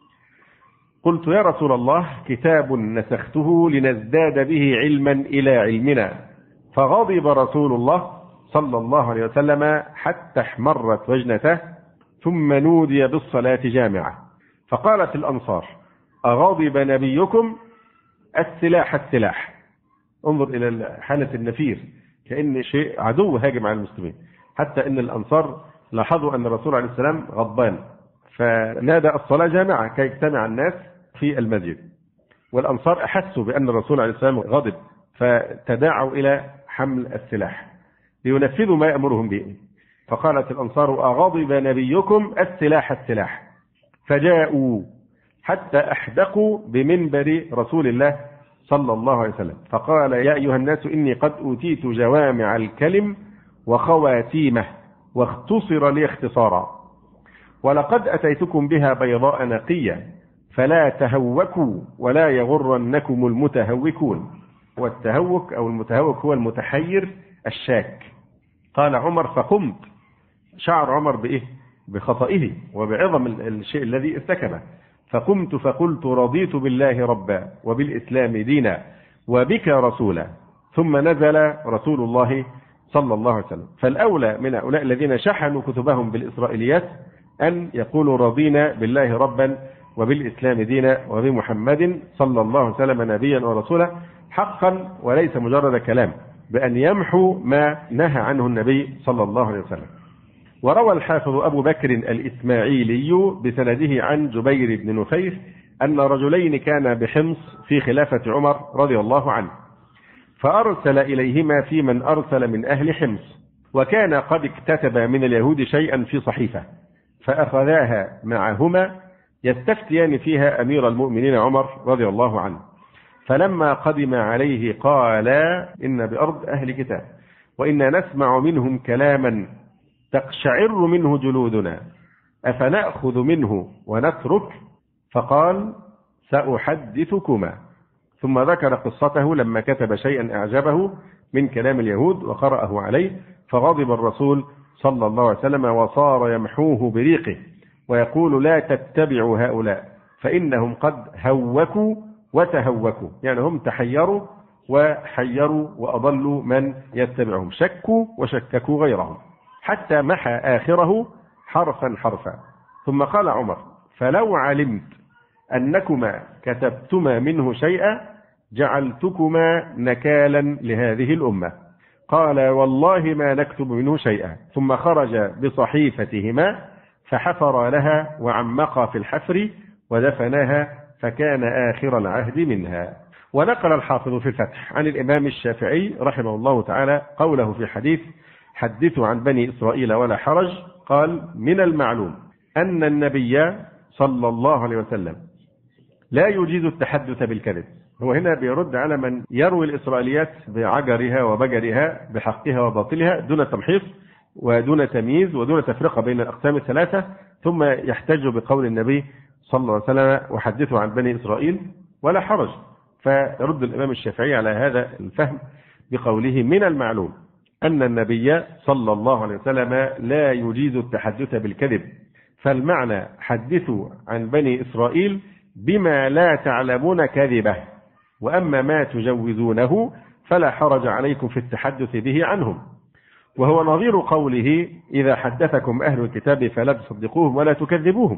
قلت: يا رسول الله كتاب نسخته لنزداد به علما إلى علمنا. فغضب رسول الله صلى الله عليه وسلم حتى احمرت وجنته، ثم نودي بالصلاة جامعة. فقالت الأنصار: أغضب نبيكم؟ السلاح السلاح. انظر إلى حالة النفير، كأن شيء عدو هاجم على المسلمين، حتى أن الأنصار لاحظوا أن الرسول عليه السلام غضبان، فنادى الصلاة جامعة كي يجتمع الناس في المسجد. والأنصار أحسوا بأن الرسول عليه السلام غضب، فتداعوا إلى حمل السلاح لينفذوا ما يأمرهم به. فقالت الأنصار: أغضب نبيكم؟ السلاح السلاح. فجاءوا حتى أحدقوا بمنبر رسول الله صلى الله عليه وسلم، فقال: يا أيها الناس إني قد أوتيت جوامع الكلم وخواتيمه واختصر لي اختصارا، ولقد أتيتكم بها بيضاء نقية، فلا تهوكوا ولا يغرنكم المتهوكون. والتهوك أو المتهوك هو المتحير الشاك. قال عمر: فقمت. شعر عمر بإيه؟ بخطئه وبعظم الشيء الذي ارتكبه. فقمت فقلت: رضيت بالله ربا وبالإسلام دينا وبك رسولا. ثم نزل رسول الله صلى الله عليه وسلم. فالأولى من هؤلاء الذين شحنوا كتبهم بالإسرائيليات أن يقولوا: رضينا بالله ربا وبالإسلام دينا وبمحمد صلى الله عليه وسلم نبيا ورسولا، حقا وليس مجرد كلام، بأن يمحوا ما نهى عنه النبي صلى الله عليه وسلم. وروى الحافظ أبو بكر الإسماعيلي بسنده عن جبير بن نفير أن رجلين كانا بحمص في خلافة عمر رضي الله عنه، فأرسل إليهما في من أرسل من أهل حمص، وكان قد اكتتب من اليهود شيئا في صحيفة، فأخذاها معهما يستفتيان فيها أمير المؤمنين عمر رضي الله عنه. فلما قدم عليه قال: إن بأرض أهل كتاب، وإنا نسمع منهم كلاما تقشعر منه جلودنا، أفنأخذ منه ونترك؟ فقال: سأحدثكما. ثم ذكر قصته لما كتب شيئا أعجبه من كلام اليهود وقرأه عليه، فغضب الرسول صلى الله عليه وسلم وصار يمحوه بريقه ويقول: لا تتبعوا هؤلاء فإنهم قد هوكوا وتهوكوا، يعني هم تحيروا وحيروا وأضلوا من يتبعهم، شكوا وشككوا غيرهم، حتى محى آخره حرفا حرفا. ثم قال عمر: فلو علمت أنكما كتبتما منه شيئا جعلتكما نكالا لهذه الأمة. قال: والله ما نكتب منه شيئا. ثم خرج بصحيفتهما فحفر لها وعمق في الحفر ودفناها، فكان آخر العهد منها. ونقل الحافظ في الفتح عن الإمام الشافعي رحمه الله تعالى قوله في حديث: حدثوا عن بني إسرائيل ولا حرج، قال: من المعلوم أن النبي صلى الله عليه وسلم لا يجيز التحدث بالكذب. هو هنا بيرد على من يروي الإسرائيليات بعجرها وبجرها، بحقها وباطلها، دون تمحيص ودون تمييز ودون تفرقة بين الأقسام الثلاثة، ثم يحتج بقول النبي صلى الله عليه وسلم: وحدثوا عن بني إسرائيل ولا حرج. فيرد الإمام الشافعي على هذا الفهم بقوله: من المعلوم أن النبي صلى الله عليه وسلم لا يجيز التحدث بالكذب، فالمعنى حدثوا عن بني إسرائيل بما لا تعلمون كذبه، وأما ما تجوزونه فلا حرج عليكم في التحدث به عنهم. وهو نظير قوله إذا حدثكم أهل الكتاب فلا تصدقوهم ولا تكذبوهم.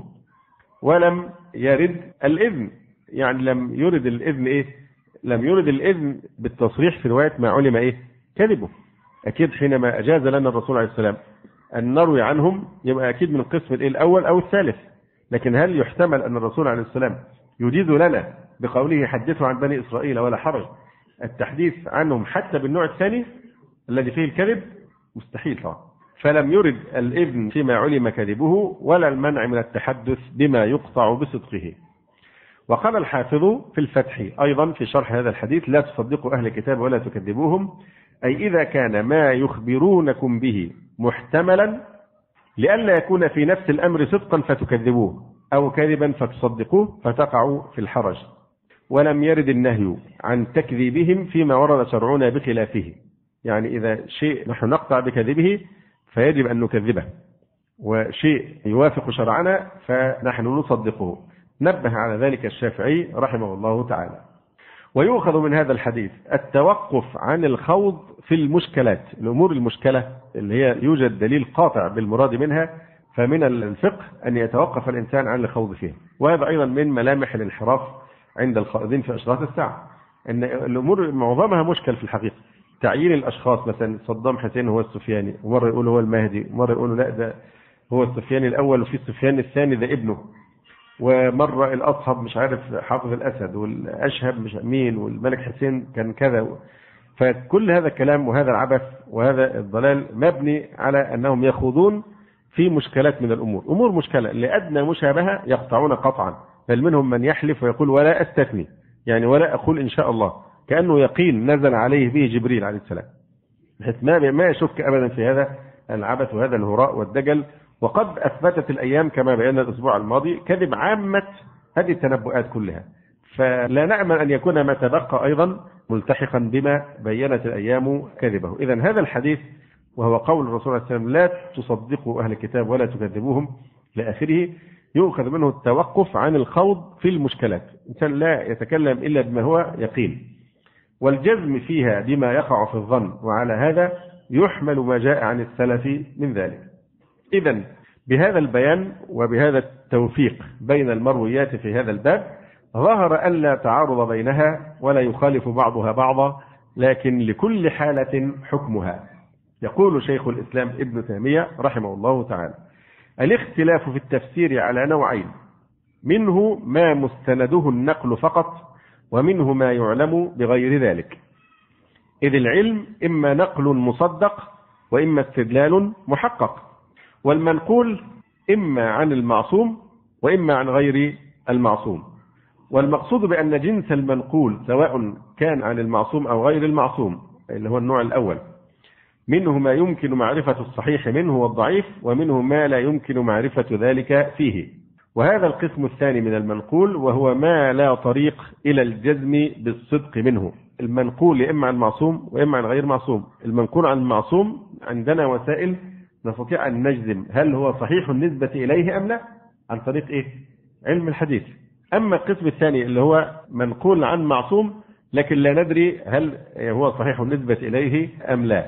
ولم يرد الإذن، يعني لم يرد الإذن إيه؟ لم يرد الإذن بالتصريح في رواية ما علم إيه؟ كذبه. أكيد حينما أجاز لنا الرسول عليه السلام أن نروي عنهم يبقى أكيد من القسم الأول أو الثالث. لكن هل يحتمل أن الرسول عليه السلام يجيز لنا بقوله حدثوا عن بني إسرائيل ولا حرج التحديث عنهم حتى بالنوع الثاني الذي فيه الكذب؟ مستحيل طبعا. فلم يرد الإذن فيما علم كذبه ولا المنع من التحدث بما يقطع بصدقه. وقال الحافظ في الفتح أيضا في شرح هذا الحديث لا تصدقوا أهل الكتاب ولا تكذبوهم، أي إذا كان ما يخبرونكم به محتملا لئلا يكون في نفس الأمر صدقا فتكذبوه أو كذبا فتصدقوه فتقعوا في الحرج. ولم يرد النهي عن تكذيبهم فيما ورد شرعنا بخلافه، يعني إذا شيء نحن نقطع بكذبه فيجب أن نكذبه، وشيء يوافق شرعنا فنحن نصدقه. نبه على ذلك الشافعي رحمه الله تعالى. ويؤخذ من هذا الحديث التوقف عن الخوض في المشكلات، الأمور المشكلة اللي هي يوجد دليل قاطع بالمراد منها، فمن الفقه أن يتوقف الإنسان عن الخوض فيها. وهذا أيضا من ملامح الانحراف عند الخائضين في أشراط الساعة، أن الأمور معظمها مشكل في الحقيقة. تعيين الأشخاص، مثلا صدام حسين هو السفياني، ومرة يقولوا هو المهدي، ومرة يقولوا لا ده هو السفياني الأول وفي السفياني الثاني ده ابنه، ومرة الأصحب مش عارف حافظ الأسد، والأشهب مش مين، والملك حسين كان كذا. فكل هذا الكلام وهذا العبث وهذا الضلال مبني على أنهم يخوضون في مشكلات من الأمور، أمور مشكلة لأدنى مشابهة يقطعون قطعا، بل منهم من يحلف ويقول ولا أستثني، يعني ولا أقول إن شاء الله، كأنه يقين نزل عليه به جبريل عليه السلام، بحيث ما يشك أبدا في هذا العبث وهذا الهراء والدجل. وقد أثبتت الأيام كما بينا الأسبوع الماضي كذب عامة هذه التنبؤات كلها، فلا نأمل أن يكون ما تبقى أيضا ملتحقا بما بينت الأيام كذبه. إذن هذا الحديث وهو قول الرسول عليه السلام لا تصدقوا أهل الكتاب ولا تكذبوهم لآخره، يؤخذ منه التوقف عن الخوض في المشكلات، الإنسان لا يتكلم إلا بما هو يقين، والجزم فيها بما يقع في الظن، وعلى هذا يحمل ما جاء عن السلف من ذلك. إذن بهذا البيان وبهذا التوفيق بين المرويات في هذا الباب ظهر أن لا تعارض بينها ولا يخالف بعضها بعضا، لكن لكل حالة حكمها. يقول شيخ الإسلام ابن تيمية رحمه الله تعالى: الاختلاف في التفسير على نوعين، منه ما مستنده النقل فقط، ومنه ما يعلم بغير ذلك، إذ العلم إما نقل مصدق وإما استدلال محقق، والمنقول إما عن المعصوم وإما عن غير المعصوم. والمقصود بأن جنس المنقول سواء كان عن المعصوم أو غير المعصوم اللي هو النوع الأول، منه ما يمكن معرفة الصحيح منه والضعيف، ومنه ما لا يمكن معرفة ذلك فيه. وهذا القسم الثاني من المنقول وهو ما لا طريق إلى الجزم بالصدق منه. المنقول إما عن معصوم وإما عن غير معصوم. المنقول عن المعصوم عندنا وسائل نستطيع أن نجزم هل هو صحيح النسبة إليه أم لا، عن طريق إيه؟ علم الحديث. أما القسم الثاني اللي هو منقول عن معصوم لكن لا ندري هل هو صحيح النسبة إليه أم لا،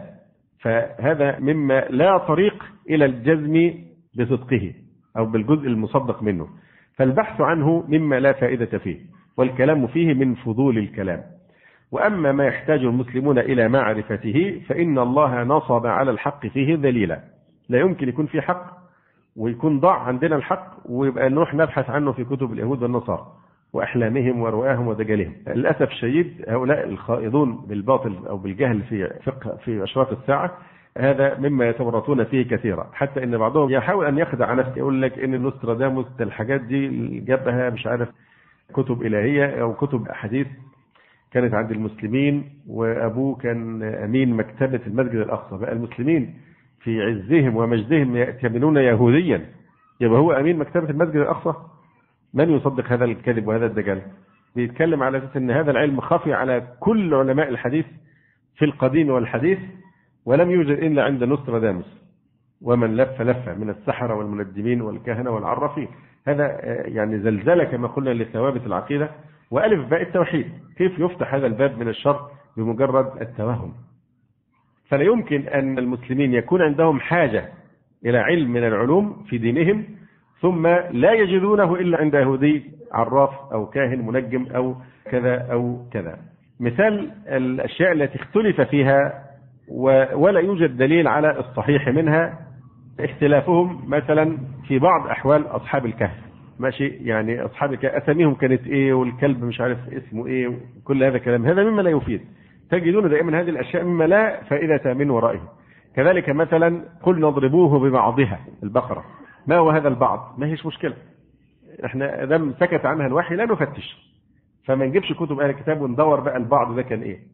فهذا مما لا طريق إلى الجزم بصدقه أو بالجزء المصدق منه، فالبحث عنه مما لا فائدة فيه، والكلام فيه من فضول الكلام. وأما ما يحتاج المسلمون إلى معرفته فإن الله نصب على الحق فيه دليلا. لا يمكن يكون في حق ويكون ضاع عندنا الحق ويبقى نروح نبحث عنه في كتب اليهود والنصارى وأحلامهم ورؤاهم ودجالهم. للأسف الشديد هؤلاء الخائضون بالباطل أو بالجهل في فقه في أشراط الساعة هذا مما يتورطون فيه كثيرا، حتى إن بعضهم يحاول أن يخدع نفسه، يقول لك إن نوستراداموس الحاجات دي جابها مش عارف كتب إلهية أو كتب أحاديث كانت عند المسلمين، وأبوه كان أمين مكتبة المسجد الأقصى. بقى المسلمين في عزهم ومجدهم يأتمنون يهوديا، يبقى هو أمين مكتبة المسجد الأقصى؟ من يصدق هذا الكذب وهذا الدجال؟ بيتكلم على أساس أن هذا العلم خفي على كل علماء الحديث في القديم والحديث، ولم يوجد إلا عند نوستراداموس ومن لف لفة من السحرة والمنجمين والكهنة والعرافين. هذا يعني زلزلة كما قلنا لثوابت العقيدة وألف باء التوحيد. كيف يفتح هذا الباب من الشر بمجرد التوهم؟ فلا يمكن أن المسلمين يكون عندهم حاجة إلى علم من العلوم في دينهم ثم لا يجدونه إلا عند يهودي عراف أو كاهن منجم أو كذا أو كذا. مثال الأشياء التي اختلف فيها ولا يوجد دليل على الصحيح منها اختلافهم مثلا في بعض أحوال أصحاب الكهف. ماشي، يعني أصحاب الكهف أساميهم كانت إيه والكلب مش عارف اسمه إيه وكل هذا الكلام، هذا مما لا يفيد. تجدون دائما هذه الأشياء مما لا فائدة من ورائه. كذلك مثلا قل نضربوه ببعضها البقرة، ما هو هذا البعض؟ ما هيش مشكلة، احنا دام سكت عنها الوحي لا نفتش، فما نجيبش كتب أهل الكتاب وندور بقى البعض ده كان إيه.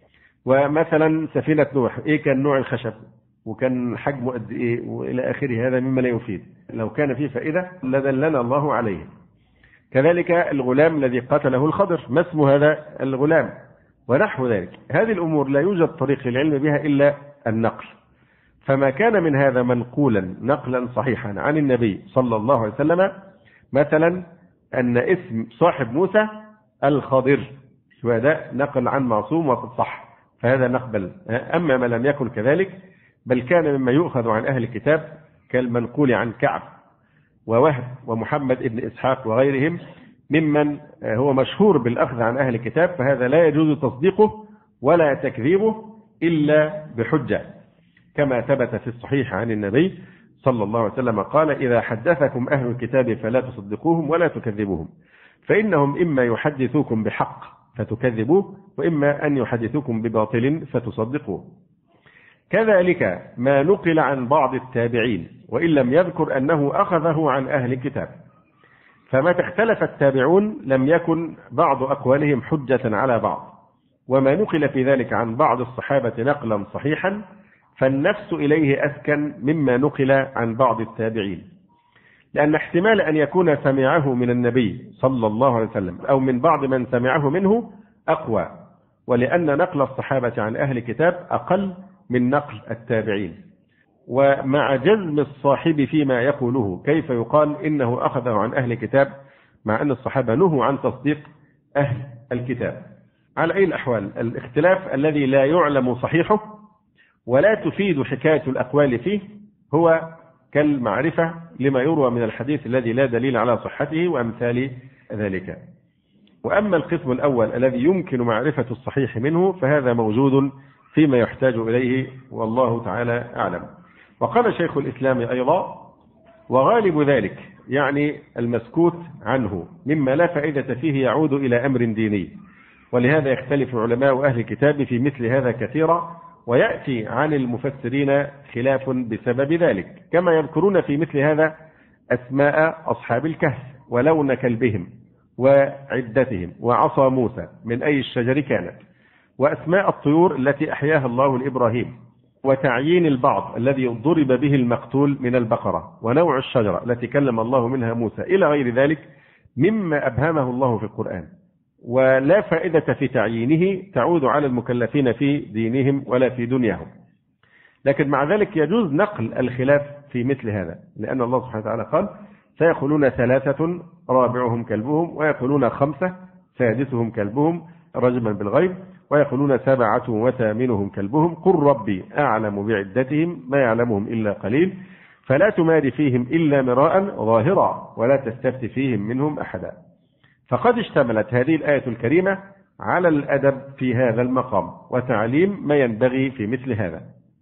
ومثلا سفينة نوح إيه كان نوع الخشب وكان حجمه قد إيه وإلى آخره، هذا مما لا يفيد. لو كان فيه فائدة لدلنا الله عليه. كذلك الغلام الذي قتله الخضر، ما اسم هذا الغلام ونحو ذلك. هذه الأمور لا يوجد طريق للعلم بها إلا النقل. فما كان من هذا منقولا نقلا صحيحا عن النبي صلى الله عليه وسلم، مثلا أن اسم صاحب موسى الخضر، وهذا نقل عن معصوم وصح، فهذا نقبل. أما ما لم يكن كذلك بل كان مما يؤخذ عن أهل الكتاب كالمنقول عن كعب ووهب ومحمد ابن إسحاق وغيرهم ممن هو مشهور بالأخذ عن أهل الكتاب، فهذا لا يجوز تصديقه ولا تكذيبه إلا بحجة، كما ثبت في الصحيح عن النبي صلى الله عليه وسلم قال: إذا حدثكم أهل الكتاب فلا تصدقوهم ولا تكذبوهم، فإنهم إما يحدثوكم بحق فتكذبوه وإما أن يحدثوكم بباطل فتصدقوه. كذلك ما نقل عن بعض التابعين وإن لم يذكر أنه أخذه عن أهل الكتاب، فمتى اختلف التابعون لم يكن بعض أقوالهم حجة على بعض. وما نقل في ذلك عن بعض الصحابة نقلا صحيحا فالنفس إليه أسكن مما نقل عن بعض التابعين، لأن احتمال أن يكون سمعه من النبي صلى الله عليه وسلم أو من بعض من سمعه منه أقوى، ولأن نقل الصحابة عن أهل الكتاب أقل من نقل التابعين. ومع جزم الصاحب فيما يقوله كيف يقال إنه أخذه عن أهل الكتاب مع أن الصحابة نهوا عن تصديق أهل الكتاب؟ على أي الأحوال الاختلاف الذي لا يعلم صحيحه ولا تفيد حكاية الأقوال فيه هو كالمعرفة لما يروى من الحديث الذي لا دليل على صحته وأمثال ذلك. وأما القسم الأول الذي يمكن معرفة الصحيح منه فهذا موجود فيما يحتاج إليه والله تعالى أعلم. وقال شيخ الإسلام أيضا: وغالب ذلك يعني المسكوت عنه مما لا فائدة فيه يعود إلى أمر ديني، ولهذا يختلف علماء أهل الكتاب في مثل هذا كثيرا، ويأتي عن المفسرين خلاف بسبب ذلك، كما يذكرون في مثل هذا أسماء أصحاب الكهف ولون كلبهم وعدتهم وعصا موسى من أي الشجر كانت، وأسماء الطيور التي أحياها الله لإبراهيم، وتعيين البعض الذي ضرب به المقتول من البقرة، ونوع الشجرة التي كلم الله منها موسى، إلى غير ذلك مما أبهمه الله في القرآن، ولا فائدة في تعيينه تعود على المكلفين في دينهم ولا في دنياهم. لكن مع ذلك يجوز نقل الخلاف في مثل هذا، لأن الله سبحانه وتعالى قال: سيقولون ثلاثة رابعهم كلبهم، ويقولون خمسة سادسهم كلبهم رجما بالغيب، ويقولون سبعة وثامنهم كلبهم، قل ربي أعلم بعدتهم ما يعلمهم إلا قليل، فلا تماري فيهم إلا مراء ظاهرا ولا تستفت فيهم منهم أحدا. فقد اشتملت هذه الآية الكريمة على الأدب في هذا المقام وتعليم ما ينبغي في مثل هذا،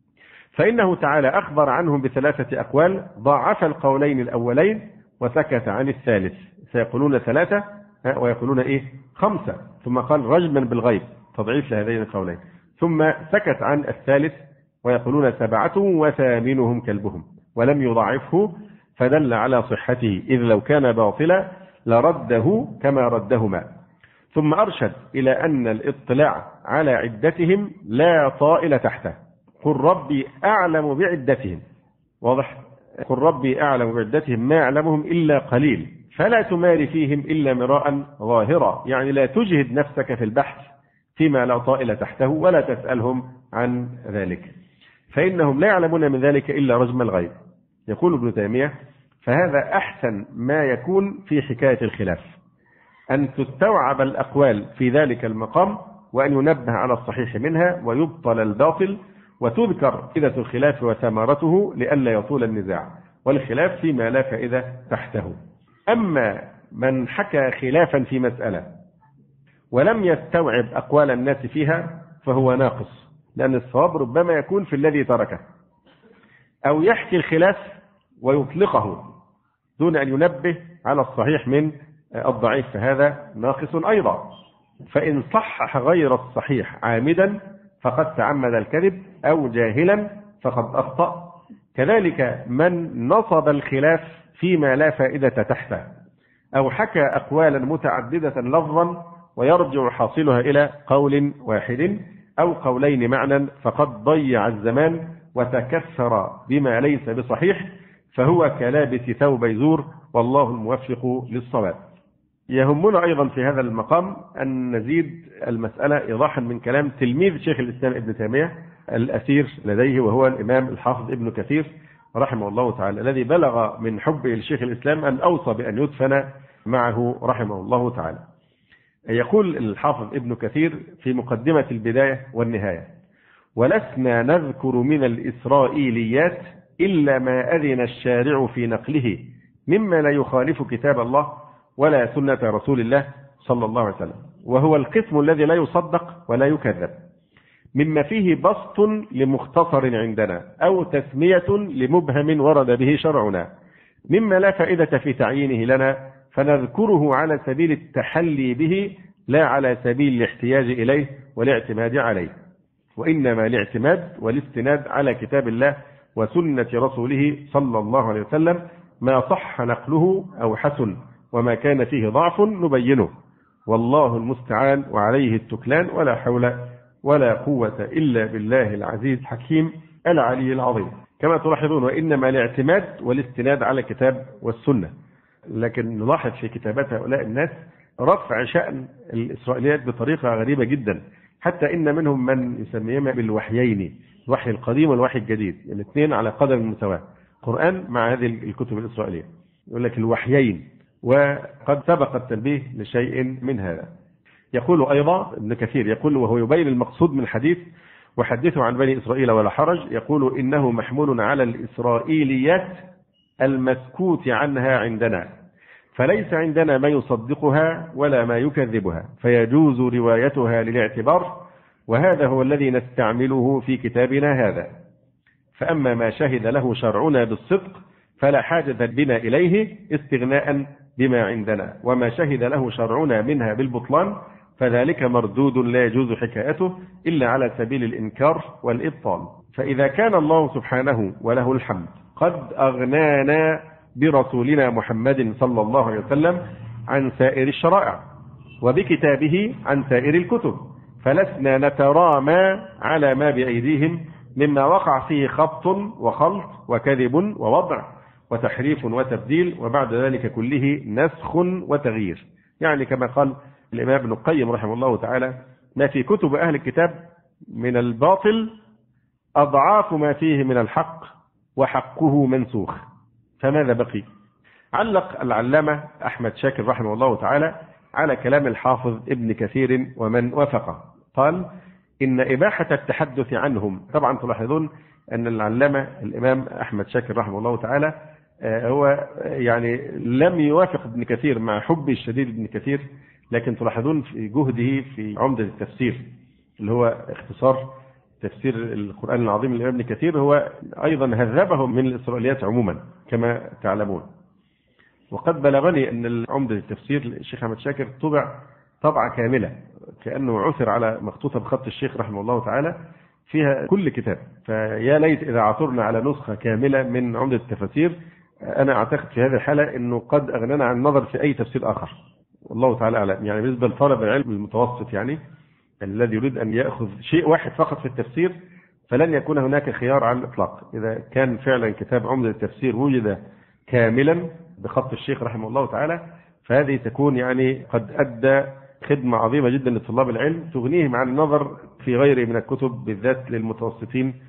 فإنه تعالى أخبر عنهم بثلاثة أقوال، ضاعف القولين الأولين وسكت عن الثالث، سيقولون ثلاثة ويقولون إيه خمسة، ثم قال رجما بالغيب تضعيف لهذين القولين، ثم سكت عن الثالث ويقولون سبعة وثامنهم كلبهم، ولم يضعفه فدل على صحته، إذ لو كان باطلا لرده كما ردهما. ثم أرشد إلى أن الاطلاع على عدتهم لا طائل تحته، قل ربي أعلم بعدتهم، واضح؟ قل ربي أعلم بعدتهم ما يعلمهم إلا قليل، فلا تماري فيهم إلا مراء ظاهرا، يعني لا تجهد نفسك في البحث فيما لا طائل تحته ولا تسألهم عن ذلك. فإنهم لا يعلمون من ذلك إلا رجم الغيب. يقول ابن تيمية: فهذا أحسن ما يكون في حكاية الخلاف، أن تستوعب الأقوال في ذلك المقام، وأن ينبه على الصحيح منها ويبطل الباطل، وتذكر فائدة الخلاف وثمرته لئلا يطول النزاع، والخلاف فيما لا فائدة تحته. أما من حكى خلافا في مسألة ولم يستوعب أقوال الناس فيها فهو ناقص، لأن الصواب ربما يكون في الذي تركه، أو يحكي الخلاف ويطلقه دون أن ينبه على الصحيح من الضعيف، فهذا ناقص أيضا. فإن صحح غير الصحيح عامدا فقد تعمد الكذب، أو جاهلا فقد أخطأ. كذلك من نصب الخلاف فيما لا فائدة تحته، أو حكى أقوالا متعددة لفظا ويرجع حاصلها إلى قول واحد أو قولين معنى، فقد ضيع الزمان وتكثر بما ليس بصحيح، فهو كلابس ثوب يزور، والله الموفق للصواب. يهمنا أيضا في هذا المقام أن نزيد المسألة إيضاحا من كلام تلميذ شيخ الإسلام ابن تيمية الأثير لديه، وهو الإمام الحافظ ابن كثير رحمه الله تعالى، الذي بلغ من حبه لشيخ الإسلام أن أوصى بأن يدفن معه رحمه الله تعالى. يقول الحافظ ابن كثير في مقدمة البداية والنهاية: ولسنا نذكر من الإسرائيليات إلا ما أذن الشارع في نقله مما لا يخالف كتاب الله ولا سنة رسول الله صلى الله عليه وسلم، وهو القسم الذي لا يصدق ولا يكذب، مما فيه بسط لمختصر عندنا أو تسمية لمبهم ورد به شرعنا، مما لا فائدة في تعيينه لنا، فنذكره على سبيل التحلي به لا على سبيل الاحتياج إليه والاعتماد عليه، وإنما الاعتماد والاستناد على كتاب الله وسنة رسوله صلى الله عليه وسلم، ما صح نقله أو حسن، وما كان فيه ضعف نبينه، والله المستعان وعليه التكلان، ولا حول ولا قوة إلا بالله العزيز الحكيم العلي العظيم. كما تلاحظون، وإنما الاعتماد والاستناد على الكتاب والسنة. لكن نلاحظ في كتابات هؤلاء الناس رفع شأن الإسرائيليات بطريقة غريبة جدا، حتى إن منهم من يسميهما بالوحيين، الوحي القديم والوحي الجديد، الاثنين يعني على قدم المساواة، قرآن مع هذه الكتب الإسرائيلية، يقول لك الوحيين، وقد سبق التنبيه لشيء من هذا. يقول أيضا ابن كثير، يقول وهو يبين المقصود من الحديث: وحدثوا عن بني إسرائيل ولا حرج، يقول إنه محمول على الإسرائيليات المسكوت عنها عندنا، فليس عندنا ما يصدقها ولا ما يكذبها، فيجوز روايتها للاعتبار، وهذا هو الذي نستعمله في كتابنا هذا. فأما ما شهد له شرعنا بالصدق فلا حاجة بنا إليه استغناء بما عندنا، وما شهد له شرعنا منها بالبطلان فذلك مردود لا يجوز حكايته إلا على سبيل الإنكار والإبطال. فإذا كان الله سبحانه وله الحمد قد أغنانا برسولنا محمد صلى الله عليه وسلم عن سائر الشرائع، وبكتابه عن سائر الكتب، فلسنا نترامى على ما بأيديهم مما وقع فيه خبط وخلط وكذب ووضع وتحريف وتبديل، وبعد ذلك كله نسخ وتغيير. يعني كما قال الإمام ابن القيم رحمه الله تعالى: ما في كتب أهل الكتاب من الباطل أضعاف ما فيه من الحق، وحقه منسوخ، فماذا بقي؟ علق العلامة أحمد شاكر رحمه الله تعالى على كلام الحافظ ابن كثير ومن وافقه، قال: إن إباحة التحدث عنهم، طبعا تلاحظون أن العلامة الإمام أحمد شاكر رحمه الله تعالى هو يعني لم يوافق ابن كثير مع حبه الشديد ابن كثير، لكن تلاحظون في جهده في عمدة التفسير اللي هو اختصار تفسير القرآن العظيم لابن ابن كثير، هو أيضا هذبه من الإسرائيليات عموما كما تعلمون. وقد بلغني أن عمدة التفسير الشيخ أحمد شاكر طبع طبعة كاملة، كأنه عثر على مخطوطة بخط الشيخ رحمه الله تعالى فيها كل كتاب، فيا ليت إذا عثرنا على نسخة كاملة من عمدة التفسير. أنا أعتقد في هذه الحالة أنه قد أغنانا عن النظر في أي تفسير آخر، والله تعالى أعلم. يعني بالنسبة لطالب العلم المتوسط، يعني الذي يريد أن يأخذ شيء واحد فقط في التفسير، فلن يكون هناك خيار على الإطلاق. إذا كان فعلا كتاب عمدة التفسير وجد كاملا بخط الشيخ رحمه الله تعالى، فهذه تكون يعني قد أدى خدمة عظيمة جدا لطلاب العلم، تغنيهم عن النظر في غيره من الكتب، بالذات للمتوسطين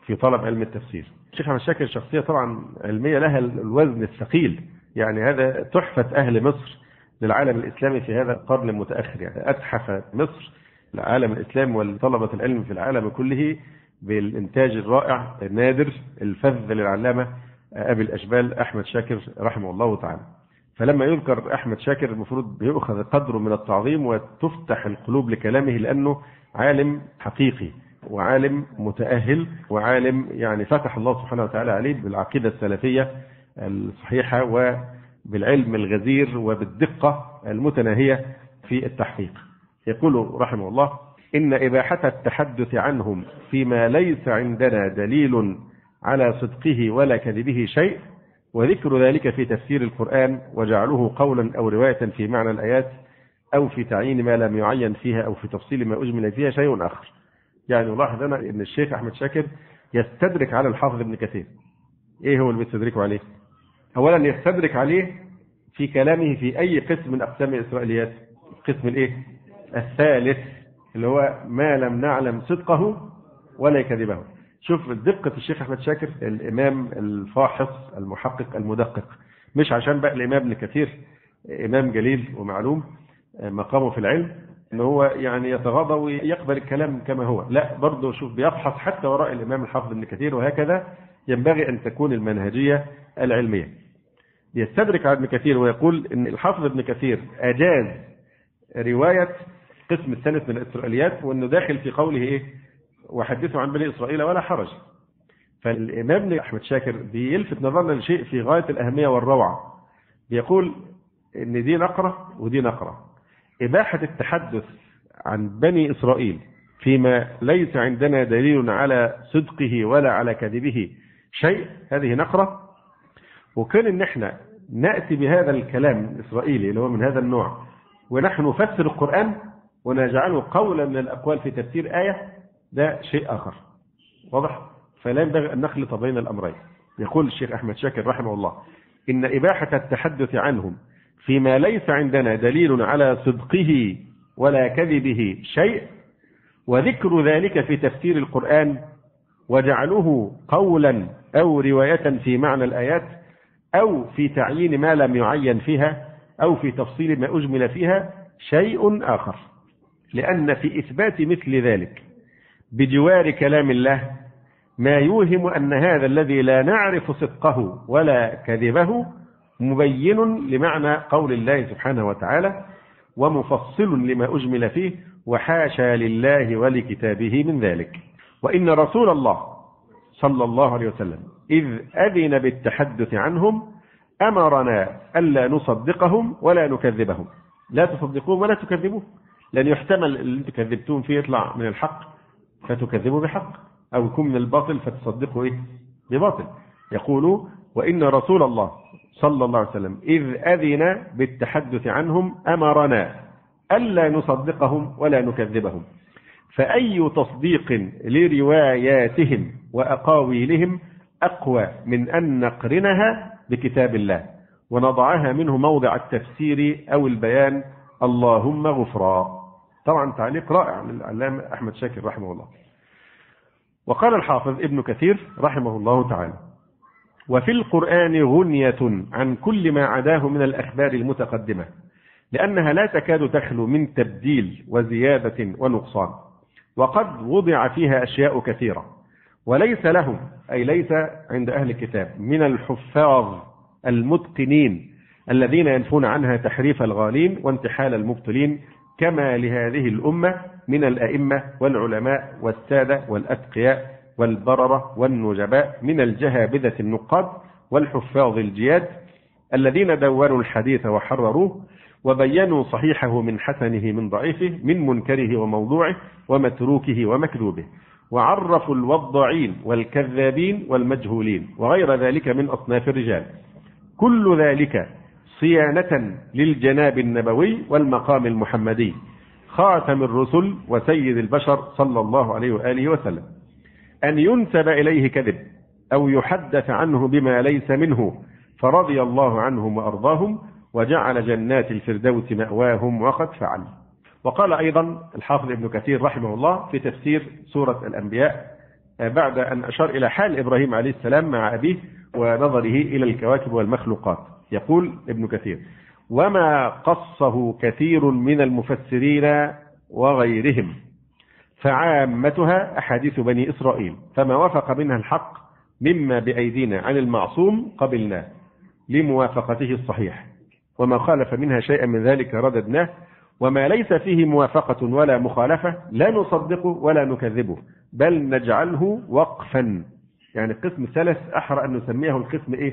في طلب علم التفسير. الشيخ أحمد شاكر شخصية طبعا علمية لها الوزن الثقيل، يعني هذا تحفة أهل مصر للعالم الإسلامي في هذا القرن المتأخر، يعني أتحف مصر العالم الإسلامي وطلبة العلم في العالم كله بالإنتاج الرائع النادر الفذ للعلامة أبي الأشبال أحمد شاكر رحمه الله تعالى. فلما يذكر أحمد شاكر المفروض بيؤخذ قدره من التعظيم وتفتح القلوب لكلامه، لأنه عالم حقيقي وعالم متأهل وعالم يعني فتح الله سبحانه وتعالى عليه بالعقيدة السلفية الصحيحة وبالعلم الغزير وبالدقة المتناهية في التحقيق. يقول رحمه الله: إن إباحة التحدث عنهم فيما ليس عندنا دليل على صدقه ولا كذبه شيء، وذكر ذلك في تفسير القرآن وجعله قولا أو رواية في معنى الآيات أو في تعيين ما لم يعين فيها أو في تفصيل ما أجمل فيها شيء آخر. يعني نلاحظ هنا أن الشيخ أحمد شاكر يستدرك على الحافظ ابن كثير. إيه هو اللي بيستدركه عليه؟ أولا يستدرك عليه في كلامه في أي قسم من أقسام الإسرائيليات، قسم الإيه؟ الثالث اللي هو ما لم نعلم صدقه ولا كذبه. شوف دقة الشيخ أحمد شاكر الإمام الفاحص المحقق المدقق، مش عشان بقى الإمام ابن كثير إمام جليل ومعلوم مقامه في العلم إن هو يعني يتغاضى ويقبل الكلام كما هو، لا برضه شوف بيفحص حتى وراء الإمام الحافظ ابن كثير، وهكذا ينبغي أن تكون المنهجية العلمية. يستدرك على ابن كثير ويقول إن الحافظ ابن كثير أجاز رواية قسم الثالث من الإسرائيليات، وأنه داخل في قوله إيه؟ وحدثوا عن بني إسرائيل ولا حرج. فالإمام أحمد شاكر بيلفت نظرنا لشيء في غاية الأهمية والروعة، بيقول إن دي نقرة ودي نقرة. إباحة التحدث عن بني إسرائيل فيما ليس عندنا دليل على صدقه ولا على كذبه شيء، هذه نقرة. وكان إن احنا نأتي بهذا الكلام الإسرائيلي اللي هو من هذا النوع ونحن نفسر القرآن ونجعله قولا من الأقوال في تفسير آية، ده شيء آخر. واضح؟ فلا ينبغي أن نخلط بين الأمرين. يقول الشيخ أحمد شاكر رحمه الله: إن إباحة التحدث عنهم فيما ليس عندنا دليل على صدقه ولا كذبه شيء، وذكر ذلك في تفسير القرآن وجعله قولا أو رواية في معنى الآيات أو في تعيين ما لم يعين فيها أو في تفصيل ما أجمل فيها شيء آخر. لأن في إثبات مثل ذلك بجوار كلام الله ما يوهم أن هذا الذي لا نعرف صدقه ولا كذبه مبين لمعنى قول الله سبحانه وتعالى ومفصل لما أجمل فيه، وحاشا لله ولكتابه من ذلك. وإن رسول الله صلى الله عليه وسلم إذ أذن بالتحدث عنهم أمرنا ألا نصدقهم ولا نكذبهم. لا تصدقوهم ولا تكذبوه، لأن يحتمل اللي انتم كذبتون فيه يطلع من الحق فتكذبوا بحق، أو يكون من الباطل فتصدقوا إيه؟ بباطل. يقولوا: وإن رسول الله صلى الله عليه وسلم إذ أذن بالتحدث عنهم أمرنا ألا نصدقهم ولا نكذبهم. فأي تصديق لرواياتهم وأقاويلهم أقوى من أن نقرنها بكتاب الله ونضعها منه موضع التفسير أو البيان اللهم غفرا. طبعا تعليق رائع للعلامة أحمد شاكر رحمه الله. وقال الحافظ ابن كثير رحمه الله تعالى: وفي القرآن غنية عن كل ما عداه من الأخبار المتقدمة، لأنها لا تكاد تخلو من تبديل وزيادة ونقصان، وقد وضع فيها أشياء كثيرة، وليس لهم أي ليس عند أهل الكتاب من الحفاظ المتقنين الذين ينفون عنها تحريف الغالين وانتحال المبطلين، كما لهذه الأمة من الأئمة والعلماء والسادة والأتقياء والبررة والنجباء من الجهابذة النقاد والحفاظ الجياد الذين دونوا الحديث وحرروه وبينوا صحيحه من حسنه من ضعيفه، من منكره وموضوعه ومتروكه ومكذوبه، وعرفوا الوضاعين والكذابين والمجهولين وغير ذلك من أصناف الرجال، كل ذلك صيانة للجناب النبوي والمقام المحمدي خاتم الرسل وسيد البشر صلى الله عليه وآله وسلم، أن ينسب إليه كذب أو يحدث عنه بما ليس منه، فرضي الله عنهم وأرضاهم وجعل جنات الفردوس مأواهم وقد فعل. وقال أيضا الحافظ ابن كثير رحمه الله في تفسير سورة الأنبياء بعد أن أشار إلى حال إبراهيم عليه السلام مع أبيه ونظره إلى الكواكب والمخلوقات. يقول ابن كثير: وما قصه كثير من المفسرين وغيرهم فعامتها أحاديث بني إسرائيل، فما وافق منها الحق مما بأيدينا عن المعصوم قبلناه لموافقته الصحيح، وما خالف منها شيئا من ذلك رددناه، وما ليس فيه موافقة ولا مخالفة لا نصدقه ولا نكذبه، بل نجعله وقفا. يعني القسم الثالث أحرى أن نسميه القسم إيه؟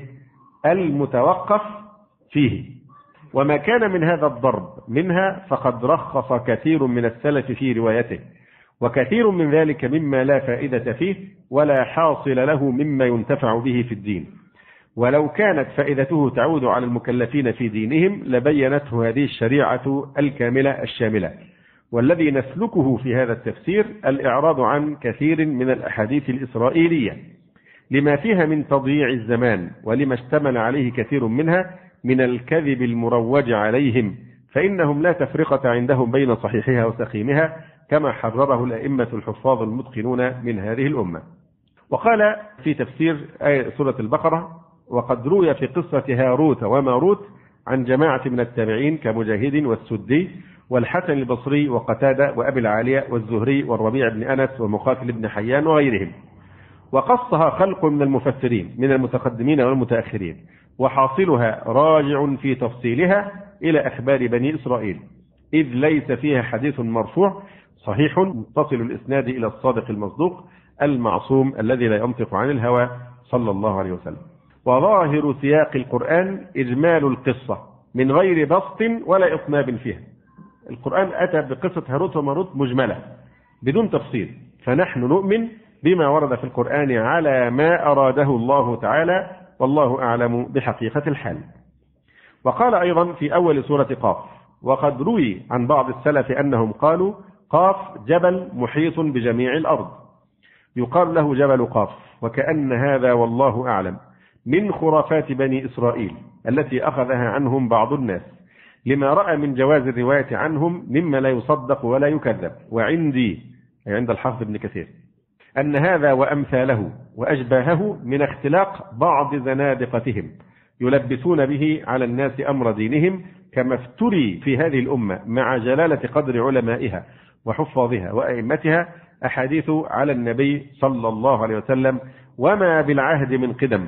المتوقف فيه. وما كان من هذا الضرب منها فقد رخص كثير من السلف في روايته، وكثير من ذلك مما لا فائدة فيه ولا حاصل له مما ينتفع به في الدين، ولو كانت فائدته تعود على المكلفين في دينهم لبينته هذه الشريعة الكاملة الشاملة. والذي نسلكه في هذا التفسير الإعراض عن كثير من الأحاديث الإسرائيلية لما فيها من تضييع الزمان، ولما اشتمل عليه كثير منها من الكذب المروج عليهم، فإنهم لا تفرقة عندهم بين صحيحها وسقيمها كما حرره الأئمة الحفاظ المتقنون من هذه الأمة. وقال في تفسير آية سورة البقرة: وقد روي في قصة هاروت وماروت عن جماعة من التابعين كمجاهد والسدي والحسن البصري وقتادة وأبي العالية والزهري والربيع بن أنس ومقاتل بن حيان وغيرهم، وقصها خلق من المفسرين من المتقدمين والمتأخرين، وحاصلها راجع في تفصيلها إلى أخبار بني إسرائيل، إذ ليس فيها حديث مرفوع صحيح متصل الإسناد إلى الصادق المصدوق المعصوم الذي لا ينطق عن الهوى صلى الله عليه وسلم. وظاهر سياق القرآن إجمال القصة من غير بسط ولا إطناب فيها. القرآن أتى بقصة هاروت وماروت مجملة بدون تفصيل، فنحن نؤمن بما ورد في القرآن على ما أراده الله تعالى، والله أعلم بحقيقة الحال. وقال أيضا في أول سورة قاف: وقد روي عن بعض السلف أنهم قالوا قاف جبل محيط بجميع الأرض، يقال له جبل قاف، وكأن هذا والله أعلم من خرافات بني إسرائيل التي أخذها عنهم بعض الناس، لما رأى من جواز الرواية عنهم مما لا يصدق ولا يكذب. وعندي أي عند الحافظ ابن كثير أن هذا وأمثاله وأشباهه من اختلاق بعض زنادقتهم يلبسون به على الناس أمر دينهم، كما افتري في هذه الأمة مع جلالة قدر علمائها وحفاظها وأئمتها أحاديث على النبي صلى الله عليه وسلم وما بالعهد من قدم،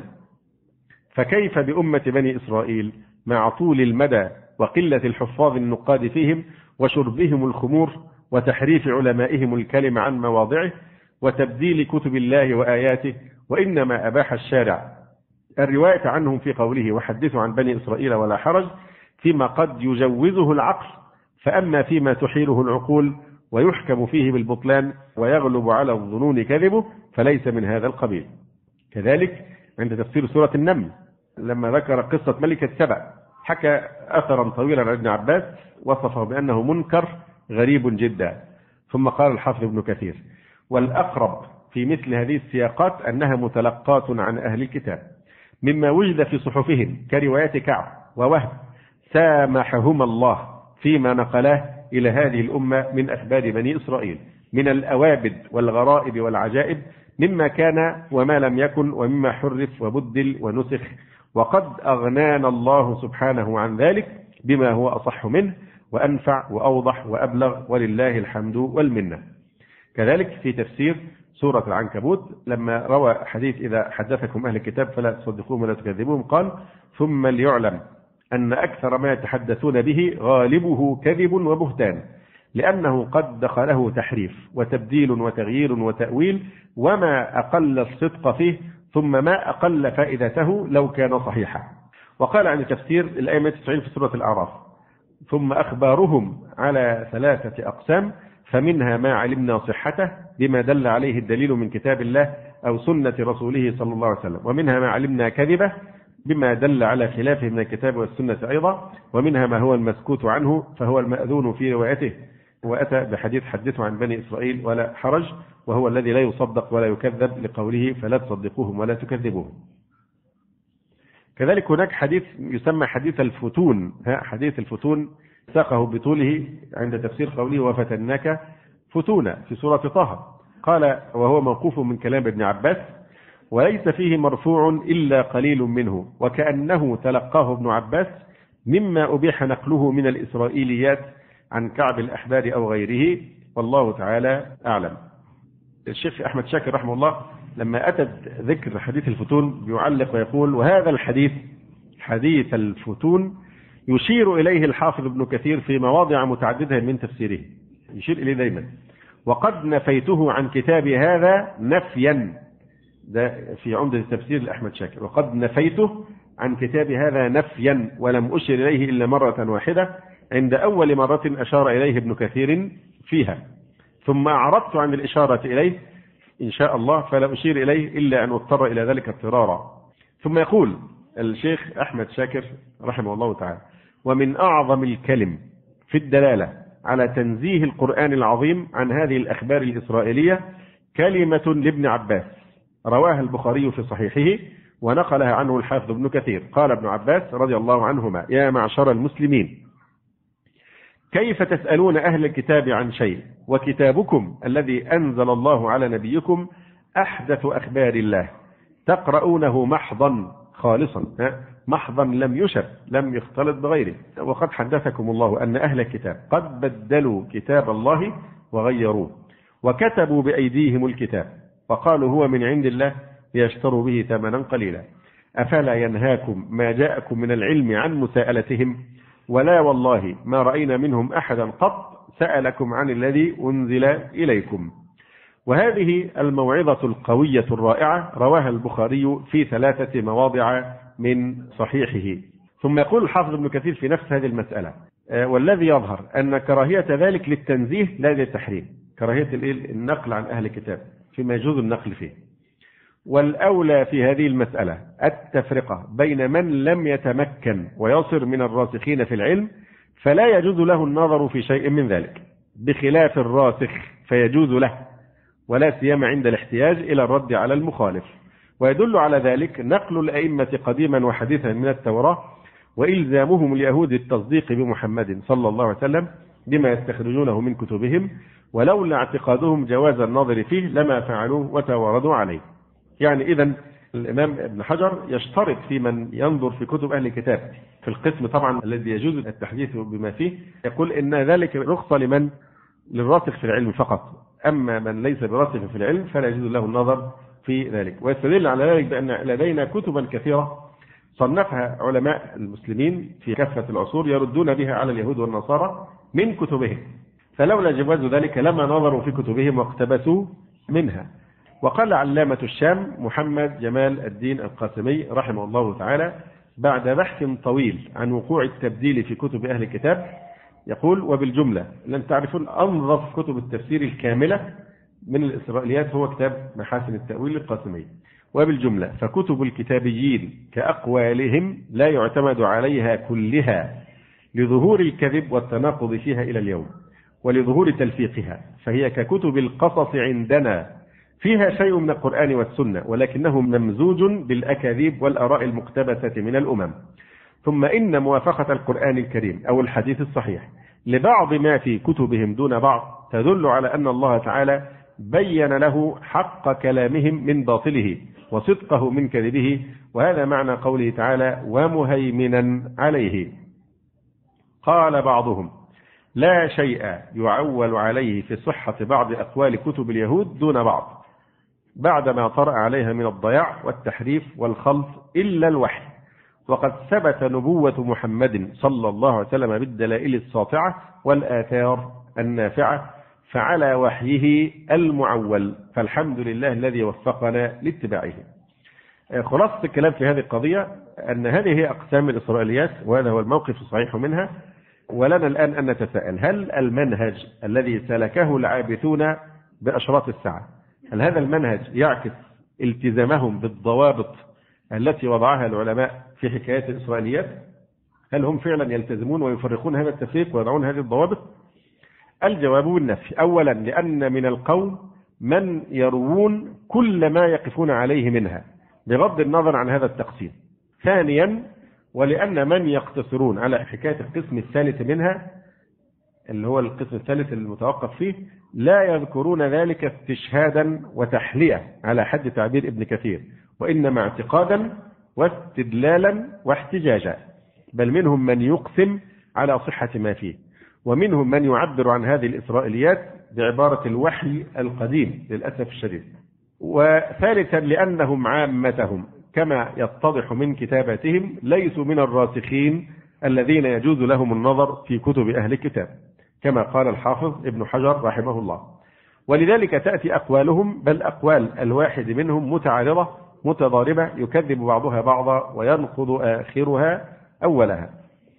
فكيف بأمة بني إسرائيل مع طول المدى وقلة الحفاظ النقاد فيهم وشربهم الخمور وتحريف علمائهم الكلم عن مواضعه وتبديل كتب الله وآياته، وإنما أباح الشارع الرواية عنهم في قوله: وحدثوا عن بني إسرائيل ولا حرج، فيما قد يجوزه العقل، فأما فيما تحيله العقول ويحكم فيه بالبطلان ويغلب على الظنون كذبه فليس من هذا القبيل. كذلك عند تفسير سورة النمل لما ذكر قصة ملكة سبأ حكى أثرا طويلا عن ابن عباس وصفه بأنه منكر غريب جدا. ثم قال الحافظ ابن كثير: والأقرب في مثل هذه السياقات أنها متلقات عن أهل الكتاب مما وجد في صحفهم كروايات كعب ووهب سامحهما الله فيما نقلاه إلى هذه الأمة من أخبار بني إسرائيل من الأوابد والغرائب والعجائب، مما كان وما لم يكن، ومما حرف وبدل ونسخ، وقد أغنانا الله سبحانه عن ذلك بما هو أصح منه وأنفع وأوضح وأبلغ، ولله الحمد والمنة. كذلك في تفسير سورة العنكبوت لما روى حديث: إذا حدثكم أهل الكتاب فلا تصدقوهم ولا تكذبوهم، قال: ثم ليعلم أن أكثر ما يتحدثون به غالبه كذب وبهتان، لأنه قد دخله تحريف وتبديل وتغيير وتأويل، وما أقل الصدق فيه ثم ما أقل فائدته لو كان صحيحا. وقال عن تفسير الآية مئة وتسعين في سورة الأعراف: ثم أخبارهم على ثلاثة أقسام، فمنها ما علمنا صحته بما دل عليه الدليل من كتاب الله أو سنة رسوله صلى الله عليه وسلم، ومنها ما علمنا كذبه بما دل على خلافه من الكتاب والسنة أيضا، ومنها ما هو المسكوت عنه فهو المأذون في روايته، وأتى بحديث حدثوا عن بني إسرائيل ولا حرج، وهو الذي لا يصدق ولا يكذب لقوله: فلا تصدقوهم ولا تكذبوهم. كذلك هناك حديث يسمى حديث الفتون، حديث الفتون ساقه بطوله عند تفسير قوله: وفتناك فتونا في سورة طه، قال وهو موقوف من كلام ابن عباس: وليس فيه مرفوع إلا قليل منه، وكأنه تلقاه ابن عباس مما أبيح نقله من الإسرائيليات عن كعب الأحبار أو غيره، والله تعالى أعلم. الشيخ أحمد شاكر رحمه الله لما أتى ذكر حديث الفتون بيعلق ويقول: وهذا الحديث حديث الفتون يشير إليه الحافظ ابن كثير في مواضع متعددة من تفسيره، يشير إليه دائما. وقد نفيته عن كتاب هذا نفيا، ده في عمدة التفسير لأحمد شاكر: وقد نفيته عن كتاب هذا نفيا ولم أشر إليه إلا مرة واحدة عند أول مرة أشار إليه ابن كثير فيها، ثم أعرضت عن الإشارة إليه إن شاء الله فلا أشير إليه إلا أن أضطر إلى ذلك اضطرارا. ثم يقول الشيخ أحمد شاكر رحمه الله تعالى: ومن أعظم الكلم في الدلالة على تنزيه القرآن العظيم عن هذه الأخبار الإسرائيلية كلمة لابن عباس رواها البخاري في صحيحه ونقلها عنه الحافظ ابن كثير. قال ابن عباس رضي الله عنهما: يا معشر المسلمين، كيف تسألون أهل الكتاب عن شيء وكتابكم الذي أنزل الله على نبيكم أحدث أخبار الله، تقرؤونه محضا خالصا، محضا لم يشب لم يختلط بغيره. وقد حدثكم الله أن أهل الكتاب قد بدلوا كتاب الله وغيروه، وكتبوا بأيديهم الكتاب وقالوا هو من عند الله ليشتروا به ثمنا قليلا. أفلا ينهاكم ما جاءكم من العلم عن مساءلتهم؟ ولا والله ما رأينا منهم أحدا قط سألكم عن الذي أنزل إليكم. وهذه الموعظة القوية الرائعة رواها البخاري في ثلاثة مواضع من صحيحه. ثم يقول الحافظ ابن كثير في نفس هذه المسألة: والذي يظهر أن كراهية ذلك للتنزيه لا للتحريم، كراهية النقل عن أهل الكتاب فيما يجوز النقل فيه. والأولى في هذه المسألة التفرقة بين من لم يتمكن ويصر من الراسخين في العلم فلا يجوز له النظر في شيء من ذلك، بخلاف الراسخ فيجوز له، ولا سيما عند الاحتياج إلى الرد على المخالف. ويدل على ذلك نقل الأئمة قديما وحديثا من التوراة وإلزامهم اليهود التصديق بمحمد صلى الله عليه وسلم بما يستخرجونه من كتبهم، ولولا اعتقادهم جواز النظر فيه لما فعلوه وتواردوا عليه. يعني إذن الإمام ابن حجر يشترط في من ينظر في كتب أهل الكتاب في القسم طبعا الذي يجوز التحديث بما فيه، يقول إن ذلك رخصة لمن للراسخ في العلم فقط، أما من ليس براسخ في العلم فلا يجوز له النظر في ذلك. ويستدل على ذلك بأن لدينا كتبا كثيرة صنفها علماء المسلمين في كافة العصور يردون بها على اليهود والنصارى من كتبهم، فلولا جواز ذلك لما نظروا في كتبهم واقتبسوا منها. وقال علامة الشام محمد جمال الدين القاسمي رحمه الله تعالى بعد بحث طويل عن وقوع التبديل في كتب أهل الكتاب، يقول: وبالجملة لن تعرفون أنظف كتب التفسير الكاملة من الإسرائيليات هو كتاب محاسن التأويل للقاسمي. وبالجملة فكتب الكتابيين كأقوالهم لا يعتمد عليها كلها لظهور الكذب والتناقض فيها إلى اليوم ولظهور تلفيقها، فهي ككتب القصص عندنا فيها شيء من القرآن والسنة ولكنه ممزوج بالأكاذيب والآراء المقتبسة من الأمم. ثم إن موافقة القرآن الكريم أو الحديث الصحيح لبعض ما في كتبهم دون بعض تدل على أن الله تعالى بين له حق كلامهم من باطله وصدقه من كذبه، وهذا معنى قوله تعالى: ومهيمنا عليه. قال بعضهم: لا شيء يعول عليه في صحة بعض أقوال كتب اليهود دون بعض بعدما طرأ عليها من الضياع والتحريف والخلط إلا الوحي، وقد ثبت نبوة محمد صلى الله عليه وسلم بالدلائل الساطعة والآثار النافعة، فعلى وحيه المعول، فالحمد لله الذي وفقنا لاتباعه. خلاصة الكلام في هذه القضية أن هذه هي أقسام الإسرائيليات وهذا هو الموقف الصحيح منها. ولنا الآن أن نتساءل: هل المنهج الذي سلكه العابثون بأشراط الساعة هل هذا المنهج يعكس التزامهم بالضوابط التي وضعها العلماء في حكايات الإسرائيليات؟ هل هم فعلا يلتزمون ويفرقون هذا التفريق ويضعون هذه الضوابط؟ الجواب بالنفي. أولا لأن من القوم من يروون كل ما يقفون عليه منها بغض النظر عن هذا التقسيم. ثانيا ولأن من يقتصرون على حكاية القسم الثالث منها اللي هو القسم الثالث المتوقف فيه لا يذكرون ذلك استشهادا وتحلية على حد تعبير ابن كثير، وإنما اعتقادا واستدلالا واحتجاجا، بل منهم من يقسم على صحة ما فيه، ومنهم من يعبر عن هذه الإسرائيليات بعبارة الوحي القديم للأسف الشديد. وثالثا لأنهم عامتهم كما يتضح من كتاباتهم ليسوا من الراسخين الذين يجوز لهم النظر في كتب أهل الكتاب، كما قال الحافظ ابن حجر رحمه الله. ولذلك تأتي أقوالهم، بل أقوال الواحد منهم متعارضة متضاربة، يكذب بعضها بعضا وينقض آخرها أولها.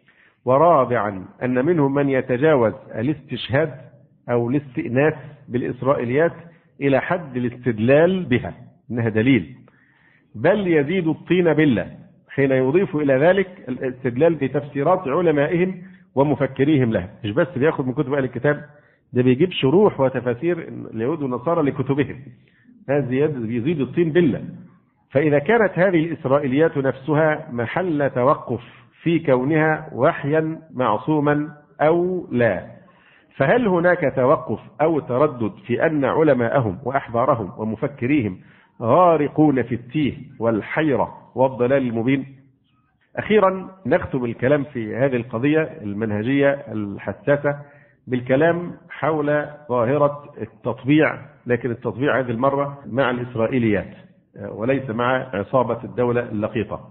ورابعا أن منهم من يتجاوز الاستشهاد أو الاستئناس بالإسرائيليات إلى حد الاستدلال بها إنها دليل، بل يزيد الطين بلة حين يضيف إلى ذلك الاستدلال بتفسيرات علمائهم ومفكريهم لها. مش بس بياخد من كتب أهل الكتاب، ده بيجيب شروح وتفاسير اليهود والنصارى لكتبهم. هذا يزيد الطين بلة. فإذا كانت هذه الإسرائيليات نفسها محل توقف في كونها وحيا معصوما أو لا، فهل هناك توقف أو تردد في أن علماءهم وأحبارهم ومفكريهم غارقون في التيه والحيرة والضلال المبين؟ أخيرا نختم الكلام في هذه القضية المنهجية الحساسة بالكلام حول ظاهرة التطبيع، لكن التطبيع هذه المرة مع الإسرائيليات وليس مع عصابة الدولة اللقيطة.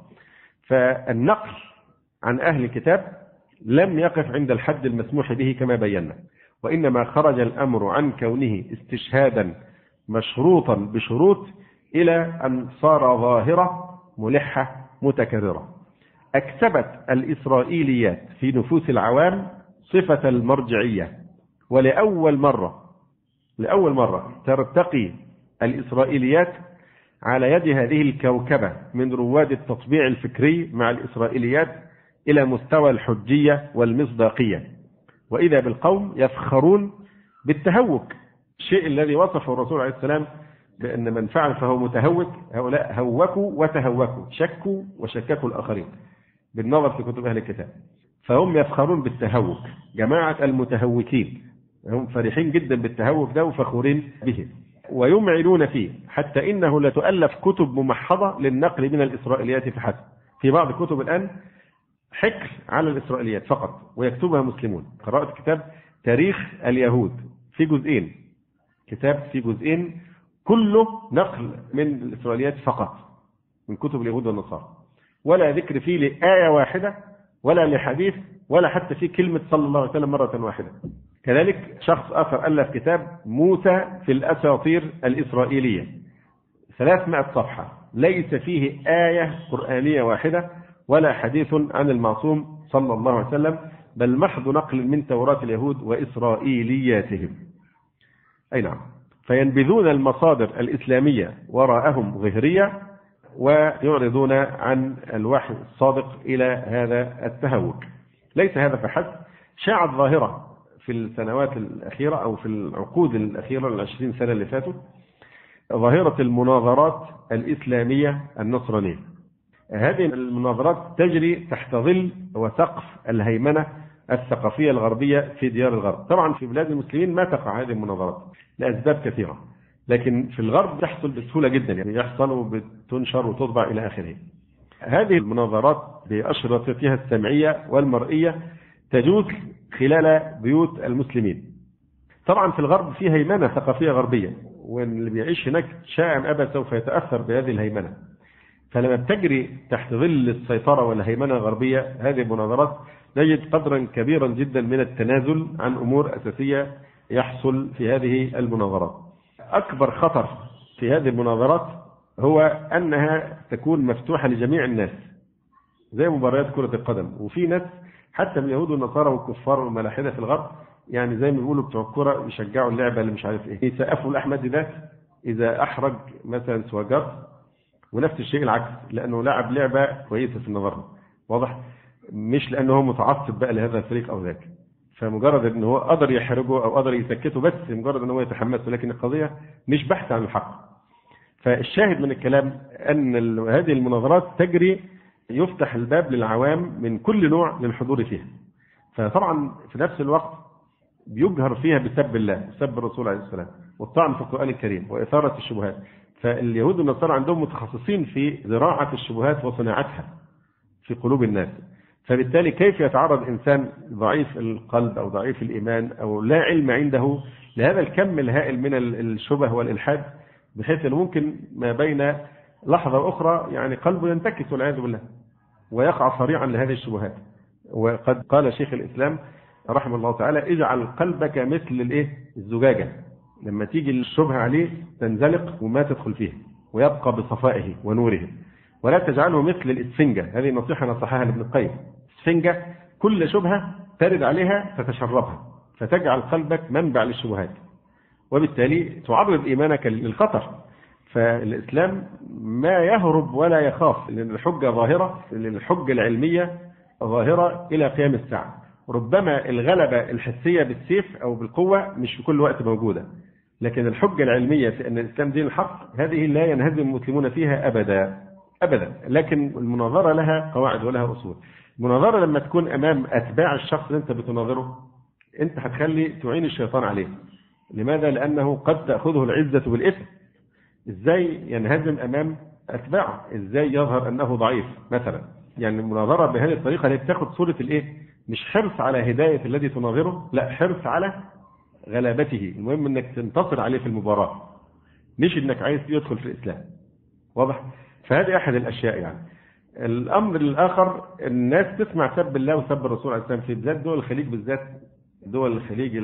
فالنقل عن أهل الكتاب لم يقف عند الحد المسموح به كما بينا، وإنما خرج الأمر عن كونه استشهادا مشروطا بشروط إلى أن صار ظاهرة ملحة متكررة أكسبت الإسرائيليات في نفوس العوام صفة المرجعية. ولأول مرة لأول مرة ترتقي الإسرائيليات على يد هذه الكوكبة من رواد التطبيع الفكري مع الإسرائيليات إلى مستوى الحجية والمصداقية، وإذا بالقوم يفخرون بالتهوك، الشيء الذي وصفه الرسول عليه السلام بأن من فعل فهو متهوك. هؤلاء هوكوا وتهوكوا، شكوا وشككوا الآخرين بالنظر في كتب أهل الكتاب، فهم يفخرون بالتهوك. جماعة المتهوكين هم فرحين جدا بالتهوك ده وفخورين به ويمعنون فيه، حتى إنه لا تؤلف كتب ممحضة للنقل من الإسرائيليات فحسب. في بعض الكتب الآن حكر على الإسرائيليات فقط ويكتبها مسلمون. قرأت كتاب تاريخ اليهود في جزئين، كتاب في جزئين كله نقل من الإسرائيليات فقط من كتب اليهود والنصارى، ولا ذكر فيه لآية واحدة ولا لحديث ولا حتى فيه كلمة صلى الله عليه وسلم مرة واحدة. كذلك شخص آخر ألف كتاب موسى في الأساطير الإسرائيلية، ثلاثمائة صفحة، ليس فيه آية قرآنية واحدة ولا حديث عن المعصوم صلى الله عليه وسلم، بل محض نقل من توراة اليهود وإسرائيلياتهم. أي نعم. فينبذون المصادر الإسلامية وراءهم ظهرية ويعرضون عن الوحي الصادق إلى هذا التهوك. ليس هذا فحسب، شاعت ظاهرة في السنوات الأخيرة أو في العقود الأخيرة العشرين سنة اللي فاتوا، ظاهرة المناظرات الإسلامية النصرانية. هذه المناظرات تجري تحت ظل وسقف الهيمنة الثقافية الغربية في ديار الغرب. طبعا في بلاد المسلمين ما تقع هذه المناظرات لأسباب كثيرة، لكن في الغرب تحصل بسهولة جدا، يعني يحصل وبتنشر وتطبع إلى آخره. هذه المناظرات بأشرطتها السمعية والمرئية تجوز خلال بيوت المسلمين. طبعا في الغرب فيه هيمنة ثقافية غربية، واللي بيعيش هناك شاء أم أبى سوف يتأثر بهذه الهيمنة. فلما بتجري تحت ظل السيطرة والهيمنة الغربية هذه المناظرات نجد قدرا كبيرا جدا من التنازل عن أمور أساسية يحصل في هذه المناظرات. أكبر خطر في هذه المناظرات هو أنها تكون مفتوحة لجميع الناس زي مباريات كرة القدم، وفي ناس حتى من اليهود والنصارى والكفار والملاحدة في الغرب يعني زي ما بيقولوا بتوع الكرة يشجعوا اللعبة اللي مش عارف ايه، يسقفوا لأحمد ذات إذا أحرج مثلا سواجر، ونفس الشيء العكس لأنه لعب لعبة كويسة في النظر، واضح؟ مش لأنه هو متعصب بقى لهذا الفريق أو ذاك، فمجرد أنه هو قدر يحرجه أو قدر يسكته بس مجرد أنه هو يتحمس، لكن القضية مش بحث عن الحق. فالشاهد من الكلام أن هذه المناظرات تجري يفتح الباب للعوام من كل نوع للحضور فيها. فطبعا في نفس الوقت بيجهر فيها بسب الله وسب الرسول عليه السلام والطعن في القرآن الكريم وإثارة الشبهات. فاليهود والنصارى عندهم متخصصين في زراعة الشبهات وصناعتها في قلوب الناس. فبالتالي كيف يتعرض إنسان ضعيف القلب أو ضعيف الإيمان أو لا علم عنده لهذا الكم الهائل من الشبه والإلحاد، بحيث أنه ممكن ما بين لحظة وأخرى يعني قلبه ينتكس والعياذ بالله ويقع صريعا لهذه الشبهات. وقد قال شيخ الإسلام رحمه الله تعالى: اجعل قلبك مثل الايه الزجاجة، لما تيجي الشبهة عليه تنزلق وما تدخل فيه ويبقى بصفائه ونوره، ولا تجعله مثل الإسفنجة. هذه نصيحة نصحها لابن القيم. الإسفنجة كل شبهة ترد عليها فتشربها فتجعل قلبك منبع للشبهات، وبالتالي تعرض إيمانك للخطر. فالإسلام ما يهرب ولا يخاف، لأن الحجة ظاهرة، لأن الحجة العلمية ظاهرة إلى قيام الساعة. ربما الغلبة الحسية بالسيف أو بالقوة مش في كل وقت موجودة، لكن الحجة العلمية في أن الإسلام دين الحق هذه لا ينهزم المسلمون فيها أبدا أبدا. لكن المناظرة لها قواعد ولها أصول. المناظرة لما تكون أمام أتباع الشخص اللي أنت بتناظره، أنت هتخلي تعين الشيطان عليه. لماذا؟ لأنه قد تأخذه العزة بالإثم. إزاي ينهزم أمام أتباعه؟ إزاي يظهر أنه ضعيف مثلا؟ يعني المناظرة بهذه الطريقة اللي بتاخد صورة الإيه؟ مش حرص على هداية الذي تناظره، لا، حرص على غلبته. المهم أنك تنتصر عليه في المباراة، مش أنك عايز يدخل في الإسلام. واضح؟ فهذه أحد الأشياء. يعني الأمر الآخر، الناس تسمع سب الله وسب الرسول عليه السلام في بلاد دول الخليج، بالذات دول الخليج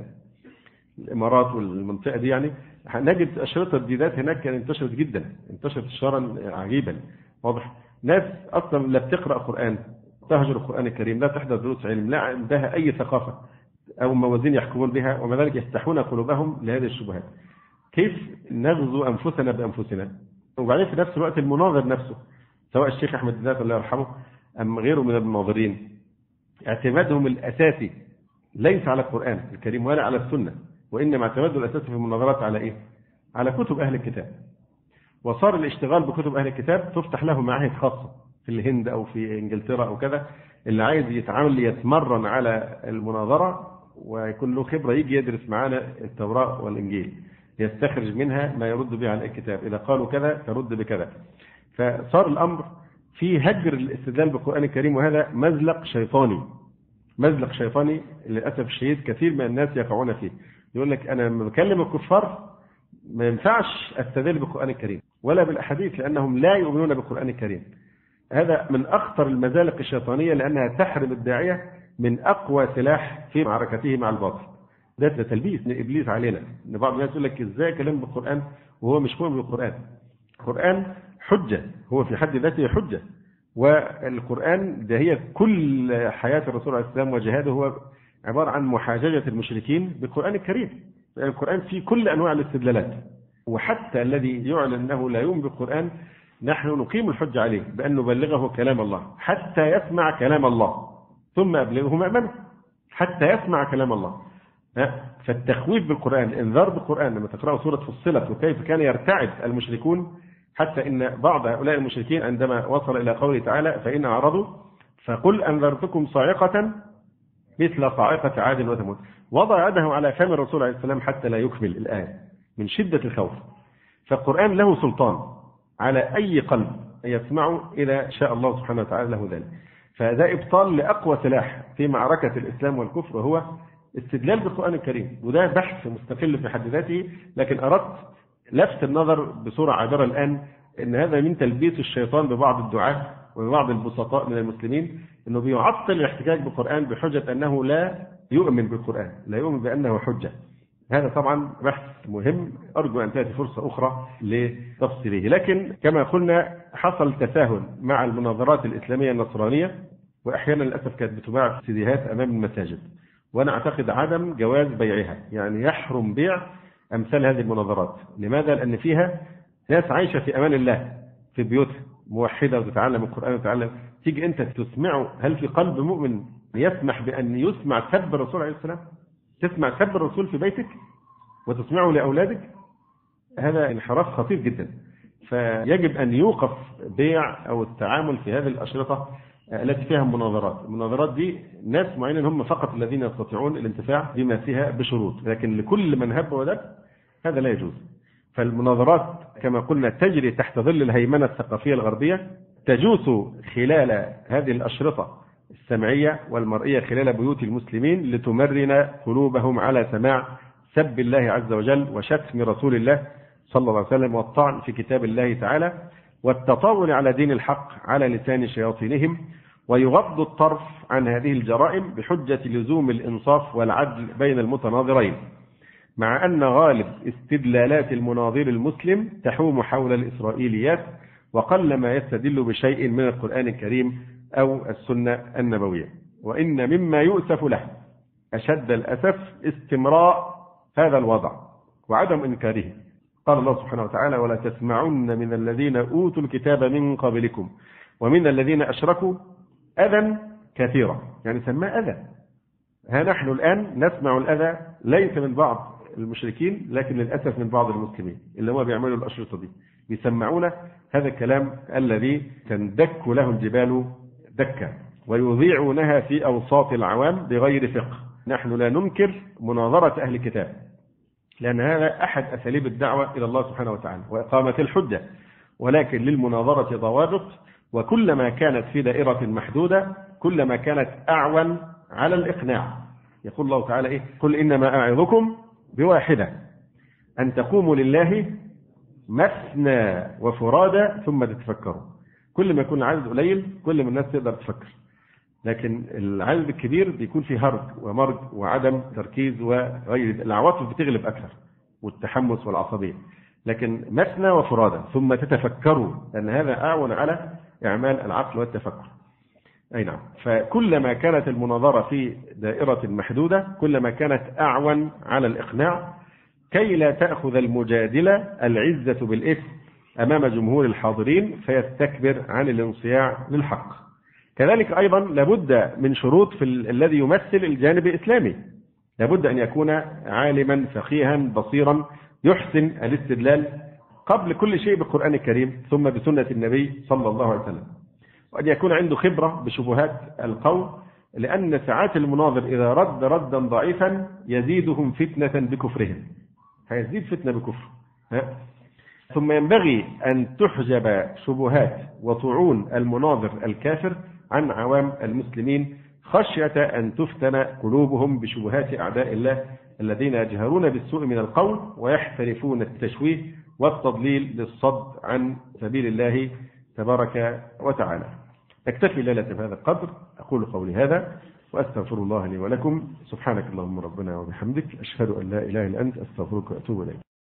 الإمارات والمنطقة دي. يعني نجد أشرطة الجديدات هناك كانت انتشرت جدا، انتشرت انتشارا عجيبا. واضح؟ ناس أصلا لا بتقرأ قرآن، تهجر القرآن الكريم، لا تحضر دروس علم، لا عندها أي ثقافة أو موازين يحكمون بها، ومع ذلك يفتحون قلوبهم لهذه الشبهات. كيف نغزو أنفسنا بأنفسنا؟ وبعدين في نفس الوقت المناظر نفسه، سواء الشيخ أحمد الزاهد الله يرحمه أم غيره من المناظرين، اعتمادهم الأساسي ليس على القرآن الكريم ولا على السنة، وإنما اعتمادهم الأساسي في المناظرات على إيه؟ على كتب أهل الكتاب. وصار الاشتغال بكتب أهل الكتاب تفتح له معاهد خاصة في الهند أو في إنجلترا أو كذا. اللي عايز يتعامل يتمرن على المناظرة ويكون له خبرة يجي يدرس معانا التوراة والإنجيل، يستخرج منها ما يرد به على الكتاب. إذا قالوا كذا ترد بكذا. فصار الأمر في هجر الاستدلال بالقرآن الكريم، وهذا مزلق شيطاني، مزلق شيطاني للأسف الشديد كثير من الناس يقعون فيه. يقول لك أنا لما بكلم الكفار ما ينفعش استدل بالقرآن الكريم ولا بالأحاديث لأنهم لا يؤمنون بالقرآن الكريم. هذا من أخطر المزالق الشيطانية، لأنها تحرم الداعية من أقوى سلاح في معركته مع الباطل. ده تلبيس من إبليس علينا، إن بعض الناس يقول لك إزاي كلام بالقرآن وهو مش مؤمن بالقرآن. القرآن حجة، هو في حد ذاته حجة، والقرآن ده هي كل حياة الرسول عليه السلام وجهاده هو عبارة عن محاججة المشركين بالقرآن الكريم. يعني القرآن فيه كل أنواع الاستدلالات، وحتى الذي يعلن أنه لا يؤمن بالقرآن نحن نقيم الحجة عليه بأن نبلغه كلام الله حتى يسمع كلام الله ثم أبلغه مأمنه حتى يسمع كلام الله. فالتخويف بالقرآن، الإنذار بالقرآن، لما تقرأ سورة فصلت وكيف كان يرتعد المشركون، حتى إن بعض هؤلاء المشركين عندما وصل إلى قوله تعالى فإن أعرضوا فقل أنذرتكم صاعقة مثل صاعقة عاد وثمود، وضع يده على فم الرسول عليه السلام حتى لا يكمل الآية من شدة الخوف. فالقرآن له سلطان على أي قلب يسمعه إلى شاء الله سبحانه وتعالى له ذلك. فهذا إبطال لأقوى سلاح في معركة الإسلام والكفر، وهو استدلال بالقرآن الكريم. وده بحث مستقل في حد ذاته، لكن أردت لفت النظر بصورة عابرة الآن أن هذا من تلبيس الشيطان ببعض الدعاة وبعض البسطاء من المسلمين، أنه بيعطل الاحتجاج بالقرآن بحجة أنه لا يؤمن بالقرآن، لا يؤمن بأنه حجة. هذا طبعا بحث مهم، أرجو أن تأتي فرصة أخرى لتفصيله. لكن كما قلنا حصل تساهل مع المناظرات الإسلامية النصرانية، وأحيانا للأسف كانت بتباع في سيديهات أمام المساجد، وأنا أعتقد عدم جواز بيعها، يعني يحرم بيع أمثال هذه المناظرات. لماذا؟ لأن فيها ناس عايشة في أمان الله في بيوتها موحدة وتتعلم القرآن وتتعلم، تيجي أنت تسمعه. هل في قلب مؤمن يسمح بأن يسمع سب الرسول عليه السلام؟ تسمع سب الرسول في بيتك وتسمعه لأولادك؟ هذا انحراف خطير جدا. فيجب أن يوقف بيع أو التعامل في هذه الأشرطة التي فيها مناظرات. المناظرات دي ناس معينين هم فقط الذين يستطيعون الانتفاع بما فيها بشروط، لكن لكل من هب ودب هذا لا يجوز. فالمناظرات كما قلنا تجري تحت ظل الهيمنة الثقافية الغربية، تجوس خلال هذه الأشرطة السمعية والمرئية خلال بيوت المسلمين لتمرن قلوبهم على سماع سب الله عز وجل وشتم رسول الله صلى الله عليه وسلم والطعن في كتاب الله تعالى والتطاول على دين الحق على لسان شياطينهم، ويغض الطرف عن هذه الجرائم بحجة لزوم الإنصاف والعدل بين المتناظرين، مع أن غالب استدلالات المناظر المسلم تحوم حول الإسرائيليات وقل ما يستدل بشيء من القرآن الكريم أو السنة النبوية. وإن مما يؤسف له أشد الأسف استمراء هذا الوضع وعدم إنكاره. قال الله سبحانه وتعالى: ولا تسمعن من الذين أوتوا الكتاب من قبلكم ومن الذين أشركوا أذى كثيرا. يعني سماه أذى. ها نحن الآن نسمع الأذى ليس من بعض المشركين لكن للأسف من بعض المسلمين اللي هم بيعملوا الأشرطة دي، بيسمعونا هذا الكلام الذي تندك له الجبال دكا ويذيعونها في أوساط العوام بغير فقه. نحن لا ننكر مناظرة أهل الكتاب، لأن هذا أحد أساليب الدعوة إلى الله سبحانه وتعالى وإقامة الحجة، ولكن للمناظرة ضوابط، وكلما كانت في دائرة محدودة كلما كانت أعون على الإقناع. يقول الله تعالى إيه؟ قل إنما أعظكم بواحدة أن تقوموا لله مثنى وفرادى ثم تتفكروا. كل ما يكون العدد قليل كل ما الناس تقدر تفكر، لكن العدد الكبير بيكون فيه هرج ومرج وعدم تركيز وغير، العواطف بتغلب أكثر والتحمس والعصبية. لكن مثنى وفرادى ثم تتفكروا، لأن هذا أعون على إعمال العقل والتفكر. أي نعم. فكلما كانت المناظرة في دائرة محدودة كلما كانت أعون على الإقناع، كي لا تأخذ المجادلة العزة بالإثم أمام جمهور الحاضرين فيستكبر عن الانصياع للحق. كذلك أيضا لابد من شروط في الذي يمثل الجانب الإسلامي، لابد أن يكون عالما فقيها بصيرا يحسن الاستدلال قبل كل شيء بالقرآن الكريم ثم بسنة النبي صلى الله عليه وسلم، وأن يكون عنده خبرة بشبهات القول، لأن ساعات المناظر إذا رد ردا ضعيفا يزيدهم فتنة بكفرهم، هيزيد فتنة بكفر. ها؟ ثم ينبغي أن تحجب شبهات وطعون المناظر الكافر عن عوام المسلمين خشية أن تفتن قلوبهم بشبهات أعداء الله الذين يجهرون بالسوء من القول ويحترفون التشويه والتضليل للصد عن سبيل الله تبارك وتعالى. أكتفي ليلة بهذا القدر، أقول قولي هذا وأستغفر الله لي ولكم. سبحانك اللهم ربنا وبحمدك، أشهد أن لا إله إلا أنت، أستغفرك وأتوب إليك.